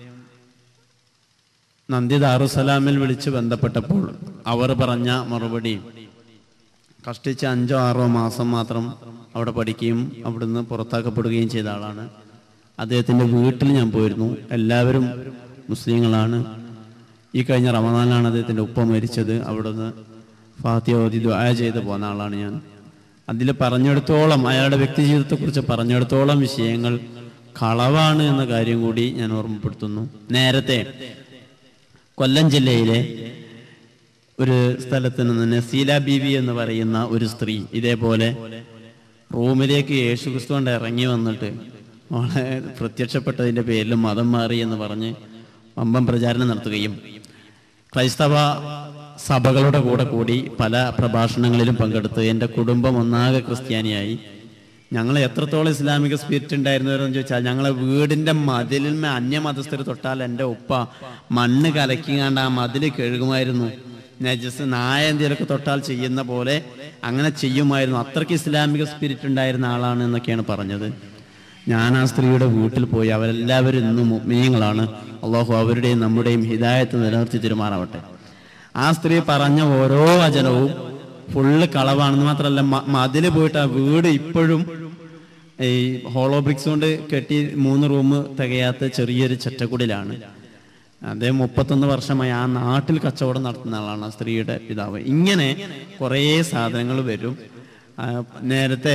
നന്ദി ദാറുസലാമിൽ വിളിച്ച് ബന്ധപ്പെട്ടപ്പോൾ അവർ പറഞ്ഞ മറുപടി, കഷ്ടിച്ച് 5 or 6 മാസം മാത്രം അവിടെ പഠിക്കുകയും അവിടുന്ന് പുറത്താക്കപ്പെടുകയും ചെയ്ത ആളാണ്. അദ്ദേഹത്തിൻ്റെ വീട്ടിൽ ഞാൻ പോയിരുന്നു. എല്ലാവരും മുസ്ലിങ്ങളാണ്. ഈ കഴിഞ്ഞ റമദാനിലാണ് അദ്ദേഹത്തിൻ്റെ ഉപ്പ മരിച്ചത്. അവിടുന്ന് ഫാത്തിഹ ഓതി ദുആ ചെയ്ത് പോന്ന ആളാണ് ഞാൻ. അതിൽ പറഞ്ഞെടുത്തോളം, അയാളുടെ വ്യക്തി ജീവിതത്തെക്കുറിച്ച് പറഞ്ഞെടുത്തോളം വിഷയങ്ങൾ കളവാണ് എന്ന കാര്യം കൂടി ഞാൻ ഓർമ്മപ്പെടുത്തുന്നു. നേരത്തെ കൊല്ലം ജില്ലയിലെ ഒരു സ്ഥലത്ത് നിന്ന് നസീല ബീവി എന്ന് പറയുന്ന ഒരു സ്ത്രീ ഇതേപോലെ റൂമിലേക്ക് യേശുക്രിസ്തു കൊണ്ട് ഇറങ്ങി വന്നിട്ട് അവളെ പ്രത്യക്ഷപ്പെട്ടതിൻ്റെ പേരിൽ മതം മാറി എന്ന് പറഞ്ഞ് വമ്പം പ്രചാരണം നടത്തുകയും ക്രൈസ്തവ സഭകളുടെ കൂടെ കൂടി പല പ്രഭാഷണങ്ങളിലും പങ്കെടുത്ത് എൻ്റെ കുടുംബം ഒന്നാകെ ക്രിസ്ത്യാനിയായി. ഞങ്ങൾ എത്രത്തോളം ഇസ്ലാമിക സ്പിരിറ്റ് ഉണ്ടായിരുന്നവരെന്ന് ചോദിച്ചാൽ, ഞങ്ങളെ വീടിൻ്റെ മതിലിന്മേ അന്യമതസ്ഥർ തൊട്ടാൽ എൻ്റെ ഉപ്പ മണ്ണ് കലക്കിങ്ങാണ്ട് ആ മതിൽ കഴുകുമായിരുന്നു. നജസ് നായ എന്തെങ്കിലുമൊക്കെ തൊട്ടാൽ ചെയ്യുന്ന പോലെ അങ്ങനെ ചെയ്യുമായിരുന്നു. അത്രയ്ക്ക് ഇസ്ലാമിക സ്പിരിറ്റ് ഉണ്ടായിരുന്ന ആളാണ് എന്നൊക്കെയാണ് പറഞ്ഞത്. ഞാൻ ആ സ്ത്രീയുടെ വീട്ടിൽ പോയി. അവരെല്ലാവരും ഇന്നും മുഅ്മിനീങ്ങളാണ്. അള്ളാഹു അവരുടെയും നമ്മുടെയും ഹിദായത്ത് നിലനിർത്തി തീരുമാറാവട്ടെ. ആ സ്ത്രീ പറഞ്ഞ ഓരോ വചനവും ഫുള്ള് കളവാണെന്ന് മാത്രമല്ല, മതില് പോയിട്ട് ആ വീട് ഇപ്പോഴും ഈ ഹോളോ ബ്രിക്സ് കൊണ്ട് കെട്ടി 3 റൂം തികയാത്ത ചെറിയൊരു ചെറ്റക്കുടിലാണ്. അദ്ദേഹം 31 വർഷമായി ആ നാട്ടിൽ കച്ചവടം നടത്തുന്ന ആളാണ് ആ സ്ത്രീയുടെ പിതാവ്. ഇങ്ങനെ കുറേ സാധനങ്ങൾ വരും. നേരത്തെ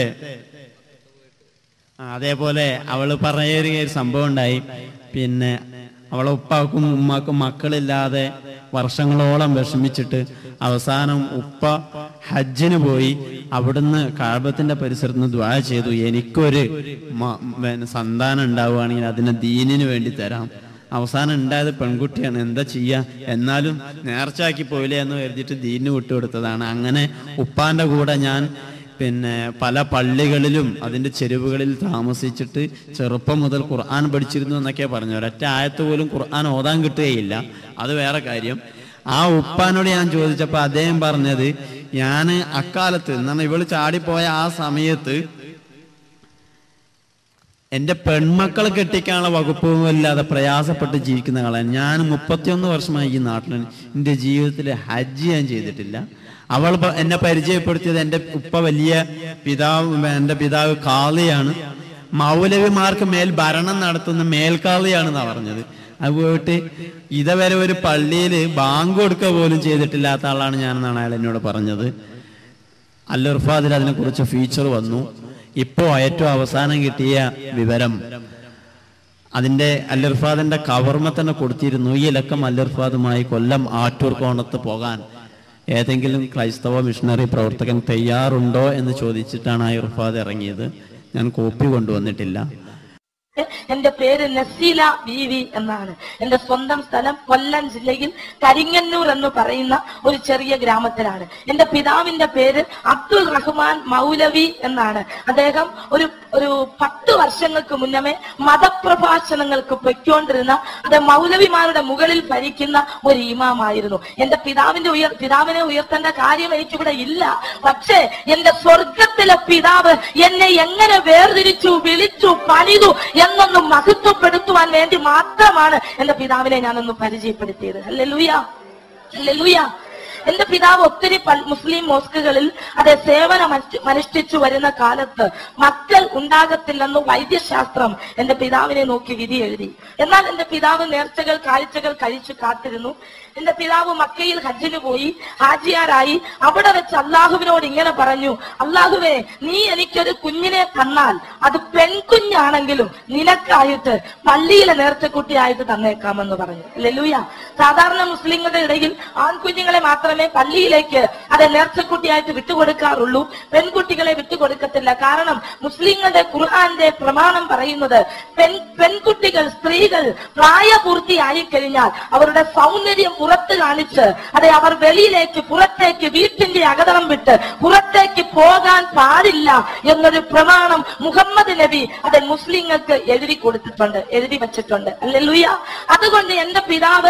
അതേപോലെ അവള് പറയുന്ന ഒരു സംഭവം ഉണ്ടായി. പിന്നെ അവളെ ഉപ്പാക്കും ഉമ്മാക്കും മക്കളില്ലാതെ വർഷങ്ങളോളം വിഷമിച്ചിട്ട് അവസാനം ഉപ്പ ഹജ്ജിന് പോയി. അവിടുന്ന് കഅബത്തിന്റെ പരിസരത്ത് നിന്ന് ദുആ ചെയ്തു, എനിക്കൊരു സന്താനം ഉണ്ടാവുകയാണെങ്കിൽ അതിനെ ദീനിന് വേണ്ടി തരാം. അവസാനം ഉണ്ടായത് പെൺകുട്ടിയാണ്, എന്താ ചെയ്യാ, എന്നാലും നേർച്ചാക്കി പോയില്ലേ എന്ന് കരുതിയിട്ട് ദീനിന് വിട്ടുകൊടുത്തതാണ്. അങ്ങനെ ഉപ്പാന്റെ കൂടെ ഞാൻ പിന്നെ പല പള്ളികളിലും അതിന്റെ ചെരുവുകളിൽ താമസിച്ചിട്ട് ചെറുപ്പം മുതൽ ഖുർആൻ പഠിച്ചിരുന്നു എന്നൊക്കെ പറഞ്ഞു. ഒരൊറ്റ ആയത്ത് പോലും ഖുർആൻ ഓതാൻ കിട്ടുകയില്ല, അത് വേറെ കാര്യം. ആ ഉപ്പാനോട് ഞാൻ ചോദിച്ചപ്പോൾ അദ്ദേഹം പറഞ്ഞത്, ഞാൻ അക്കാലത്ത് എന്നാൽ ഇവള് ചാടിപ്പോയ ആ സമയത്ത് എന്റെ പെൺമക്കളെ കെട്ടിക്കാനുള്ള വകുപ്പുമില്ലാതെ പ്രയാസപ്പെട്ട് ജീവിക്കുന്ന ആളാണ് ഞാൻ. 31 വർഷമായി ഈ നാട്ടിലാണ്. എൻ്റെ ജീവിതത്തിൽ ഹജ്ജ് ഞാൻ ചെയ്തിട്ടില്ല. അവൾ എന്നെ പരിചയപ്പെടുത്തിയത് എൻ്റെ ഉപ്പ വലിയ പിതാവ്, എൻ്റെ പിതാവ് ഖാളിയാണ്, മൗലവിമാർക്ക് മേൽ ഭരണം നടത്തുന്ന മേൽക്കാളിയാണെന്നാണ് പറഞ്ഞത്. അത് പോയിട്ട് ഇതുവരെ ഒരു പള്ളിയിൽ ബാങ്ക് കൊടുക്കുക പോലും ചെയ്തിട്ടില്ലാത്ത ആളാണ് ഞാനെന്നാണ് അയാൾ എന്നോട് പറഞ്ഞത്. അൽ-ഇർഫാദിൽ അതിനെക്കുറിച്ച് ഫീച്ചർ വന്നു. ഇപ്പോ ഏറ്റവും അവസാനം കിട്ടിയ വിവരം, അതിന്റെ അൽ-ഇർഫാദിന്റെ കവർമ തന്നെ കൊടുത്തിരുന്നു, ഈ ലക്കം അൽ-ഇർഫാദുമായി കൊല്ലം ആറ്റൂർ കോണത്ത് പോകാൻ ഏതെങ്കിലും ക്രൈസ്തവ മിഷണറി പ്രവർത്തകൻ തയ്യാറുണ്ടോ എന്ന് ചോദിച്ചിട്ടാണ് ആ ഇർഫാദ് ഇറങ്ങിയത്. ഞാൻ കോപ്പി കൊണ്ടുവന്നിട്ടില്ല. എന്റെ പേര് നസീല ബീവി എന്നാണ്. എന്റെ സ്വന്തം സ്ഥലം കൊല്ലം ജില്ലയിൽ കരിങ്ങന്നൂർ എന്ന് പറയുന്ന ഒരു ചെറിയ ഗ്രാമത്തിലാണ്. എന്റെ പിതാവിന്റെ പേര് അബ്ദുൾ റഹ്മാൻ മൗലവി എന്നാണ്. അദ്ദേഹം ഒരു 10 വർഷങ്ങൾക്ക് മുന്നമേ മതപ്രഭാഷണങ്ങൾക്ക് പൊയ്ക്കൊണ്ടിരുന്ന അത് മൗലവിമാരുടെ മുകളിൽ ഭരിക്കുന്ന ഒരു ഇമാമായിരുന്നു. എന്റെ പിതാവിനെ ഉയർത്തേണ്ട കാര്യം എനിക്കിവിടെ ഇല്ല. പക്ഷേ എന്റെ സ്വർഗത്തിലെ പിതാവ് എന്നെ എങ്ങനെ വേർതിരിച്ചു, വിളിച്ചു, പണിതു എന്നൊന്ന് മഹത്വപ്പെടുത്തുവാൻ വേണ്ടി മാത്രമാണ് എന്റെ പിതാവിനെ ഞാനൊന്ന് പരിചയപ്പെടുത്തിയത്. ഹല്ലേലൂയ, ഹല്ലേലൂയ. എന്റെ പിതാവ് ഒത്തിരി മുസ്ലിം മോസ്കുകളിൽ സേവനം അനുഷ്ഠിച്ചു വരുന്ന കാലത്ത് മക്കൾ ഉണ്ടാകത്തില്ലെന്ന് വൈദ്യശാസ്ത്രം എന്റെ പിതാവിനെ നോക്കി വിധി എഴുതി. എന്നാൽ എന്റെ പിതാവ് നേർച്ചകൾ കാഴ്ചകൾ കഴിച്ചു കാത്തിരുന്നു. എന്റെ പിതാവ് മക്കയിൽ ഹജ്ജിന് പോയി, ഹാജിയാരായി. അവിടെ വെച്ച് അള്ളാഹുവിനോട് ഇങ്ങനെ പറഞ്ഞു, അള്ളാഹുവേ, നീ എനിക്കൊരു കുഞ്ഞിനെ തന്നാൽ അത് പെൺകുഞ്ഞാണെങ്കിലും നിനക്കായിട്ട് പള്ളിയിലെ നേർച്ചക്കുട്ടിയായിട്ട് തന്നേക്കാമെന്ന് പറഞ്ഞു. ഹല്ലേലൂയ. സാധാരണ മുസ്ലിങ്ങളുടെ ഇടയിൽ ആൺകുഞ്ഞുങ്ങളെ മാത്രമേ പള്ളിയിലേക്ക് നേർച്ചക്കുട്ടിയായിട്ട് വിട്ടുകൊടുക്കാറുള്ളൂ, പെൺകുട്ടികളെ വിട്ടുകൊടുക്കത്തില്ല. കാരണം മുസ്ലിങ്ങളുടെ ഖുർആന്റെ പ്രമാണം പറയുന്നത് പെൺകുട്ടികൾ, സ്ത്രീകൾ പ്രായപൂർത്തിയായി കഴിഞ്ഞാൽ അവരുടെ സൗന്ദര്യം പുറത്ത് കാണിച്ച് അവർ വെളിയിലേക്ക്, പുറത്തേക്ക്, വീട്ടിന്റെ അകതളം വിട്ട് പുറത്തേക്ക് പോകാൻ പാടില്ല എന്നൊരു പ്രമാണം മുഹമ്മദ് നബി മുസ്ലിങ്ങൾക്ക് എഴുതി കൊടുത്തിട്ടുണ്ട്, എഴുതി വെച്ചിട്ടുണ്ട്. ഹല്ലേലൂയ. അതുകൊണ്ട് എന്റെ പിതാവ്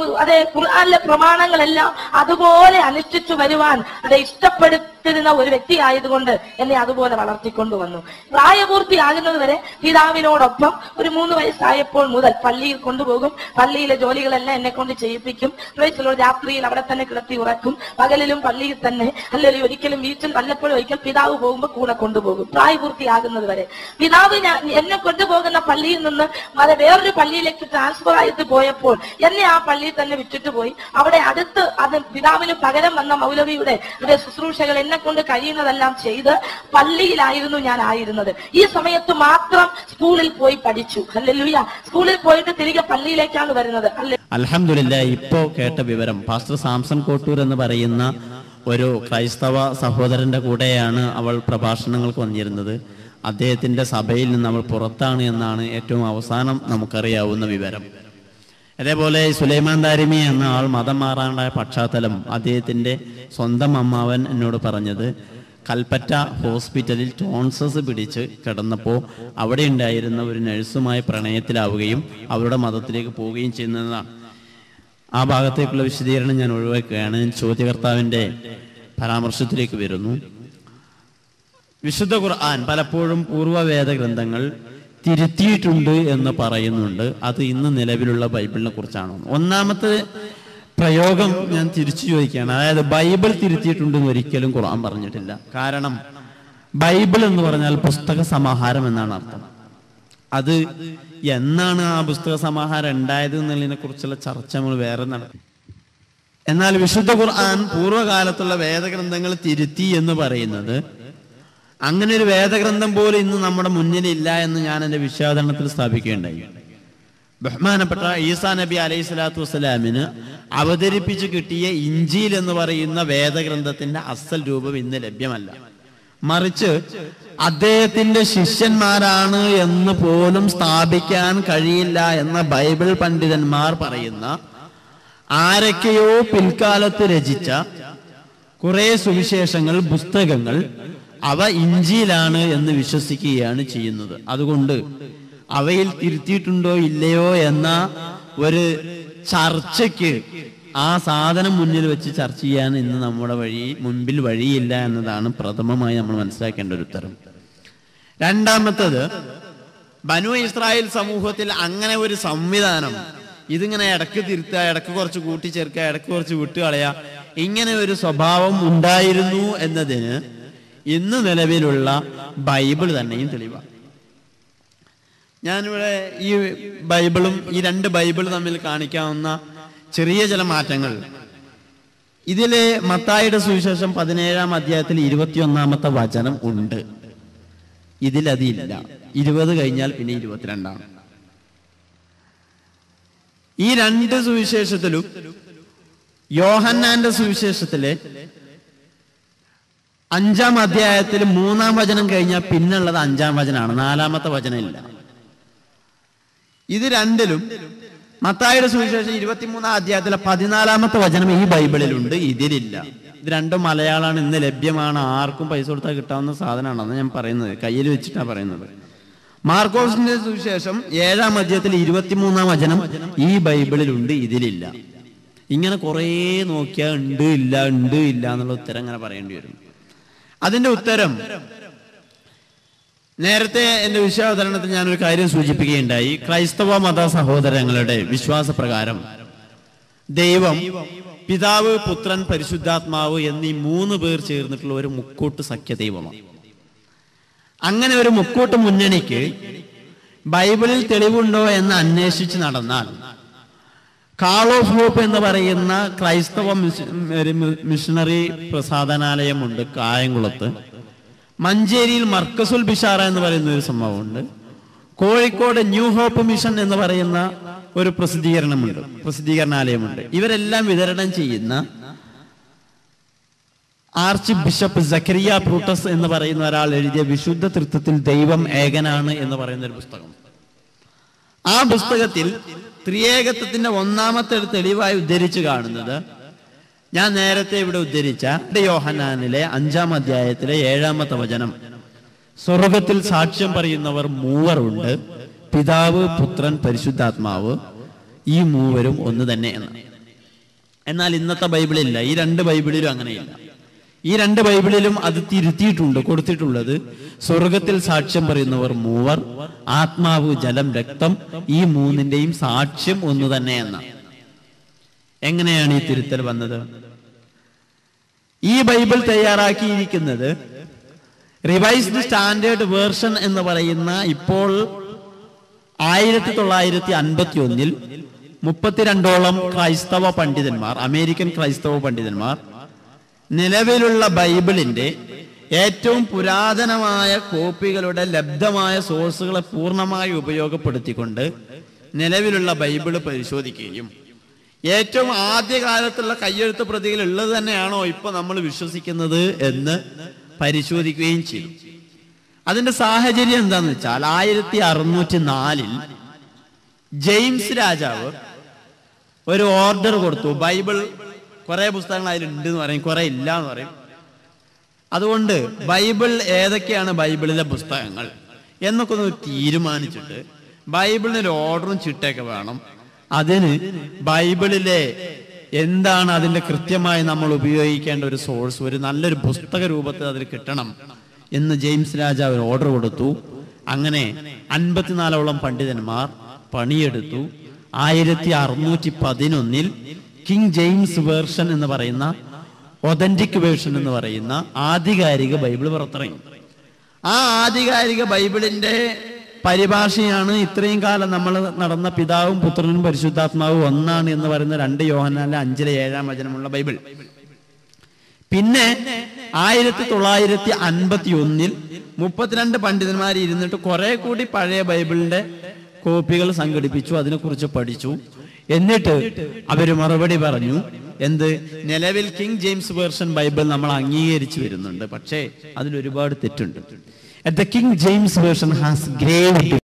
ഖുർആനിലെ പ്രമാണങ്ങളെല്ലാം അതുപോലെ അനുഷ്ഠിച്ചു വരുവാൻ ഇഷ്ടപ്പെടുത്തിരുന്ന ഒരു വ്യക്തി ആയതുകൊണ്ട് എന്നെ അതുപോലെ വളർത്തിക്കൊണ്ടുവന്നു. പ്രായപൂർത്തിയാകുന്നത് വരെ പിതാവിനോടൊപ്പം ഒരു 3 വയസ്സായപ്പോൾ മുതൽ പള്ളിയിൽ കൊണ്ടുപോകും. പള്ളിയിലെ ജോലികളെല്ലാം എന്നെ കൊണ്ട് ചെയ്യിപ്പിക്കും. രാത്രിയിൽ അവിടെ തന്നെ കിടത്തി ഉറക്കും, പകലിലും പള്ളിയിൽ തന്നെ. അല്ലെങ്കിൽ ഒരിക്കലും വീട്ടിൽ വല്ലപ്പോഴും ഒരിക്കൽ പിതാവ് പോകുമ്പോൾ കൂടെ കൊണ്ടുപോകും പ്രായപൂർത്തിയാകുന്നത് വരെ. പിതാവ് എന്നെ കൊണ്ടുപോകുന്ന പള്ളിയിൽ നിന്ന് വേറൊരു പള്ളിയിലേക്ക് ട്രാൻസ്ഫർ ആയിട്ട് പോയപ്പോൾ എന്നെ ആ പള്ളിയിൽ തന്നെ വിട്ടിട്ട് പോയി. അവിടെ അടുത്ത് പിതാവിന് പകരം വന്ന മൗലവിയുടെ ശുശ്രൂഷകൾ എന്നെ കൊണ്ട് കഴിയുന്നതെല്ലാം ചെയ്ത് പള്ളിയിലായിരുന്നു ഞാൻ ആയിരുന്നത്. ഈ സമയത്ത് മാത്രം സ്കൂളിൽ പോയി പഠിച്ചു. ഹല്ലേലൂയ. സ്കൂളിൽ പോയിട്ട് തിരികെ പള്ളിയിലേക്കാണ് വരുന്നത്. അൽഹംദുലില്ലാഹ്. ഇപ്പോ കേട്ട വിവരം, പാസ്റ്റർ സാംസൺ കോട്ടൂർ എന്ന് പറയുന്ന ഒരു ക്രൈസ്തവ സഹോദരന്റെ കൂടെയാണ് അവൾ പ്രഭാഷണങ്ങൾക്ക് വന്നിരുന്നത്. അദ്ദേഹത്തിന്റെ സഭയിൽ നിന്ന് അവൾ പുറത്താണ് എന്നാണ് ഏറ്റവും അവസാനം നമുക്കറിയാവുന്ന വിവരം. അതേപോലെ സുലൈമാൻ ദാരിമി എന്ന ആൾ മതം മാറാനുള്ള പശ്ചാത്തലം അദ്ദേഹത്തിന്റെ സ്വന്തം അമ്മാവൻ എന്നോട് പറഞ്ഞത്, കൽപ്പറ്റ ഹോസ്പിറ്റലിൽ ടോൺസസ് പിടിച്ച് കിടന്നപ്പോൾ അവിടെ ഉണ്ടായിരുന്ന ഒരു നഴ്സുമായി പ്രണയത്തിലാവുകയും അവരുടെ മതത്തിലേക്ക് പോവുകയും ചെയ്യുന്നതാണ്. ആ ഭാഗത്തേക്കുള്ള വിശദീകരണം ഞാൻ ഒഴിവാക്കുകയാണ്. ചോദ്യകർത്താവിൻ്റെ പരാമർശത്തിലേക്ക് വരുന്നു. വിശുദ്ധ ഖുർആൻ പലപ്പോഴും പൂർവ്വ വേദഗ്രന്ഥങ്ങൾ തിരുത്തിയിട്ടുണ്ട് എന്ന് പറയുന്നുണ്ട്. അത് ഇന്ന് നിലവിലുള്ള ബൈബിളിനെ കുറിച്ചാണോ? ഒന്നാമത്തെ പ്രയോഗം ഞാൻ തിരിച്ചു ചോദിക്കുകയാണ്. അതായത് ബൈബിൾ തിരുത്തിയിട്ടുണ്ടെന്ന് ഒരിക്കലും ഖുർആൻ പറഞ്ഞിട്ടില്ല. കാരണം ബൈബിൾ എന്ന് പറഞ്ഞാൽ പുസ്തക സമാഹാരം എന്നാണ് അർത്ഥം. അത് എന്നാണ് ആ പുസ്തക സമാഹാരം ഉണ്ടായത് എന്നുള്ളതിനെ കുറിച്ചുള്ള ചർച്ച നമ്മൾ വേറെ നടത്തി. എന്നാൽ വിശുദ്ധ ഖുർആൻ പൂർവ്വകാലത്തുള്ള വേദഗ്രന്ഥങ്ങൾ തിരുത്തി എന്ന് പറയുന്നത്, അങ്ങനെ ഒരു വേദഗ്രന്ഥം പോലും ഇന്ന് നമ്മുടെ മുന്നിലില്ല എന്ന് ഞാൻ എൻ്റെ വിശദീകരണത്തിൽ സ്ഥാപിക്കുകയുണ്ടായി. ബഹുമാനപ്പെട്ട ഈസാ നബി അലൈഹി സ്വലാത്തു വസ്സലാമിന് അവതരിപ്പിച്ചു കിട്ടിയ ഇഞ്ചീൽ എന്ന് പറയുന്ന വേദഗ്രന്ഥത്തിന്റെ അസൽ രൂപം ഇന്ന് ലഭ്യമല്ല. മറിച്ച് അദ്ദേഹത്തിന്റെ ശിഷ്യന്മാരാണ് എന്ന് പോലും സ്ഥാപിക്കാൻ കഴിയില്ല എന്ന ബൈബിൾ പണ്ഡിതന്മാർ പറയുന്ന ആരൊക്കെയോ പിൽക്കാലത്ത് രചിച്ച കുറെ സുവിശേഷങ്ങൾ, പുസ്തകങ്ങൾ, അവ ഇഞ്ചീലാണ് എന്ന് വിശ്വസിക്കുകയാണ് ചെയ്യുന്നത്. അതുകൊണ്ട് അവയിൽ തിരുത്തിയിട്ടുണ്ടോ ഇല്ലയോ എന്ന ഒരു ചർച്ചയ്ക്ക് ആ സാധനം മുന്നിൽ വെച്ച് ചർച്ച ചെയ്യാൻ ഇന്ന് നമ്മുടെ മുൻപിൽ വഴിയില്ല എന്നതാണ് പ്രഥമമായി നമ്മൾ മനസ്സിലാക്കേണ്ട ഒരു ഉത്തരം. രണ്ടാമത്തത്, ബനു ഇസ്രായേൽ സമൂഹത്തിൽ അങ്ങനെ ഒരു സംവിധാനം, ഇതിങ്ങനെ ഇടക്ക് തിരുത്തുക, ഇടക്ക് കുറച്ച് കൂട്ടിച്ചേർക്കുക, ഇടക്ക് കുറച്ച് വിട്ടുകളയുക, ഇങ്ങനെ ഒരു സ്വഭാവം ഉണ്ടായിരുന്നു എന്നതിന് ഇന്ന് നിലവിലുള്ള ബൈബിൾ തന്നെയും തെളിവാണ്. ഞാനിവിടെ ഈ ബൈബിളും ഈ രണ്ട് ബൈബിൾ തമ്മിൽ കാണിക്കാവുന്ന ചെറിയ ചില മാറ്റങ്ങൾ. ഇതിലെ മത്തായിയുടെ സുവിശേഷം 17-ാം അധ്യായത്തിൽ 21-ാമത്തെ വചനം ഉണ്ട്. ഇതിലതില്ല. 20 കഴിഞ്ഞാൽ പിന്നെ 22-ആണ്. ഈ രണ്ട് സുവിശേഷത്തിലും യോഹന്നാന്റെ സുവിശേഷത്തിലെ 5-ാം അധ്യായത്തിൽ 3-ാം വചനം കഴിഞ്ഞാൽ പിന്നുള്ളത് 5-ാം വചനമാണ്. 4-ാമത്തെ വചനം ഇല്ല. ഇത് രണ്ടിലും മത്തായിയുടെ സുവിശേഷം 23-ാം അധ്യായത്തിലെ 14-ാമത്തെ വചനം ഈ ബൈബിളിലുണ്ട്, ഇതിലില്ല. ഇത് രണ്ടും മലയാളമാണ്, ഇന്ന് ലഭ്യമാണ്, ആർക്കും പൈസ കൊടുത്താൽ കിട്ടാവുന്ന സാധനമാണെന്ന് ഞാൻ പറയുന്നത്, കയ്യിൽ വെച്ചിട്ടാണ് പറയുന്നത്. മാർക്കോസിന്റെ സുവിശേഷം 7-ാം അധ്യായത്തിൽ 23-ാം വചനം ഈ ബൈബിളിലുണ്ട്, ഇതിലില്ല. ഇങ്ങനെ കുറേ നോക്കിയാൽ ഉണ്ട് ഇല്ല എന്നുള്ള ഉത്തരം അങ്ങനെ പറയേണ്ടി വരും. അതിന്റെ ഉത്തരം നേരത്തെ എന്റെ വിഷയാവതരണത്തിൽ ഞാനൊരു കാര്യം സൂചിപ്പിക്കുകയുണ്ടായി. ക്രൈസ്തവ മത സഹോദരങ്ങളുടെ വിശ്വാസപ്രകാരം ദൈവം പിതാവ്, പുത്രൻ, പരിശുദ്ധാത്മാവ് എന്നീ 3 പേർ ചേർന്നിട്ടുള്ള ഒരു മുക്കൂട്ട് സഖ്യ ദൈവമാണ്. അങ്ങനെ ഒരു മുക്കൂട്ട് മുന്നണിക്ക് ബൈബിളിൽ തെളിവുണ്ടോ എന്ന് അന്വേഷിച്ച് നടന്നാൽ കാൾ ഓഫ് ഹോപ്പ് എന്ന് പറയുന്ന ക്രൈസ്തവ മിഷണറി പ്രസാദനാലയമുണ്ട് കായംകുളത്ത്. മഞ്ചേരിയിൽ മർക്കസുൽ ബിഷാറ എന്ന് പറയുന്ന ഒരു സംഭവമുണ്ട്. കോഴിക്കോട് ന്യൂ ഹോപ്പ് മിഷൻ എന്ന് പറയുന്ന ഒരു പ്രസിദ്ധീകരണാലയമുണ്ട്. ഇവരെല്ലാം വിതരണം ചെയ്യുന്ന ആർച്ച് ബിഷപ്പ് സക്കരിയ ബ്രൂട്ടസ് എന്ന് പറയുന്ന ഒരാൾ എഴുതിയ വിശുദ്ധ തൃത്വത്തിൽ ദൈവം ഏകനാണ് എന്ന് പറയുന്ന ഒരു പുസ്തകം. ആ പുസ്തകത്തിൽ ത്രിയേകത്വത്തിന്റെ 1-ാമത്തെ തെളിവായി ഉദ്ധരിച്ചു കാണുന്നത് ഞാൻ നേരത്തെ ഇവിടെ ഉദ്ധരിച്ച യോഹന്നാനിലെ 5-ാം അധ്യായത്തിലെ 7-ാമത്തെ വചനം, സ്വർഗത്തിൽ സാക്ഷ്യം പറയുന്നവർ 3 ഉണ്ട്, പിതാവ്, പുത്രൻ, പരിശുദ്ധാത്മാവ്, ഈ 3 ഒന്ന് തന്നെ എന്ന്. എന്നാൽ ഇന്നത്തെ ബൈബിളില്ല. ഈ 2 ബൈബിളിലും അങ്ങനെയില്ല. ഈ 2 ബൈബിളിലും അത് തിരുത്തിയിട്ടുണ്ട്. കൊടുത്തിട്ടുള്ളത് സ്വർഗത്തിൽ സാക്ഷ്യം പറയുന്നവർ 3, ആത്മാവ്, ജലം, രക്തം, ഈ 3ന്റെയും സാക്ഷ്യം ഒന്ന് തന്നെ എന്ന. എങ്ങനെയാണ് ഈ തിരുത്തൽ വന്നത്? ഈ ബൈബിൾ തയ്യാറാക്കിയിരിക്കുന്നത് റിവൈസ്ഡ് സ്റ്റാൻഡേർഡ് വേർഷൻ എന്ന് പറയുന്ന ഇപ്പോൾ 1951-ൽ 32ഓളം ക്രൈസ്തവ പണ്ഡിതന്മാർ, അമേരിക്കൻ ക്രൈസ്തവ പണ്ഡിതന്മാർ നിലവിലുള്ള ബൈബിളിന്റെ ഏറ്റവും പുരാതനമായ കോപ്പികളുടെ ലബ്ധമായ സോഴ്സുകളെ പൂർണ്ണമായി ഉപയോഗപ്പെടുത്തിക്കൊണ്ട് നിലവിലുള്ള ബൈബിള് പരിശോധിക്കുകയും ഏറ്റവും ആദ്യകാലത്തുള്ള കയ്യെഴുത്ത് പ്രതികൾ ഉള്ളത് തന്നെയാണോ ഇപ്പൊ നമ്മൾ വിശ്വസിക്കുന്നത് എന്ന് പരിശോധിക്കുകയും ചെയ്തു. അതിന്റെ സാഹചര്യം എന്താന്ന് വെച്ചാൽ 1604-ൽ ജെയിംസ് രാജാവ് ഒരു ഓർഡർ കൊടുത്തു. ബൈബിൾ കുറെ പുസ്തകങ്ങൾ അതിലുണ്ട് എന്ന് പറയും, കുറെ ഇല്ല എന്ന് പറയും. അതുകൊണ്ട് ബൈബിൾ ഏതൊക്കെയാണ് ബൈബിളിലെ പുസ്തകങ്ങൾ എന്നൊക്കെ ഒന്ന് തീരുമാനിച്ചിട്ട് ബൈബിളിനൊരു ഓർഡറും ചിട്ടയൊക്കെ വേണം. അതിന് ബൈബിളിലെ എന്താണ് അതിന്റെ കൃത്യമായി നമ്മൾ ഉപയോഗിക്കേണ്ട ഒരു സോഴ്സ്, ഒരു നല്ലൊരു പുസ്തക രൂപത്തിൽ അതിൽ കിട്ടണം എന്ന് ജെയിംസ് രാജാവിന് ഓർഡർ കൊടുത്തു. അങ്ങനെ 54ഓളം പണ്ഡിതന്മാർ പണിയെടുത്തു. 1611 കിങ് ജെയിംസ് വേർഷൻ എന്ന് പറയുന്ന, ഒതന്റിക് വേർഷൻ എന്ന് പറയുന്ന ആധികാരിക ബൈബിൾ പുറത്തിറങ്ങി. ആ ആധികാരിക ബൈബിളിന്റെ പരിഭാഷയാണ് ഇത്രയും കാലം നമ്മൾ നടന്ന പിതാവും പുത്രനും പരിശുദ്ധാത്മാവും ഒന്നാണ് എന്ന് പറയുന്ന 2 യോഹന്നാനിലെ 5:7 ബൈബിൾ. പിന്നെ 1951 32 പണ്ഡിതന്മാർ ഇരുന്നിട്ട് കുറെ കൂടി പഴയ ബൈബിളിന്റെ കോപ്പികൾ സംഘടിപ്പിച്ചു, അതിനെക്കുറിച്ച് പഠിച്ചു. എന്നിട്ട് അവര് മറുപടി പറഞ്ഞു, എന്ത്, നിലവിൽ കിങ് ജെയിംസ് വേർഷൻ ബൈബിൾ നമ്മൾ അംഗീകരിച്ചു വരുന്നുണ്ട്, പക്ഷേ അതിൽ ഒരുപാട് തെറ്റുണ്ട്. The King James version has grave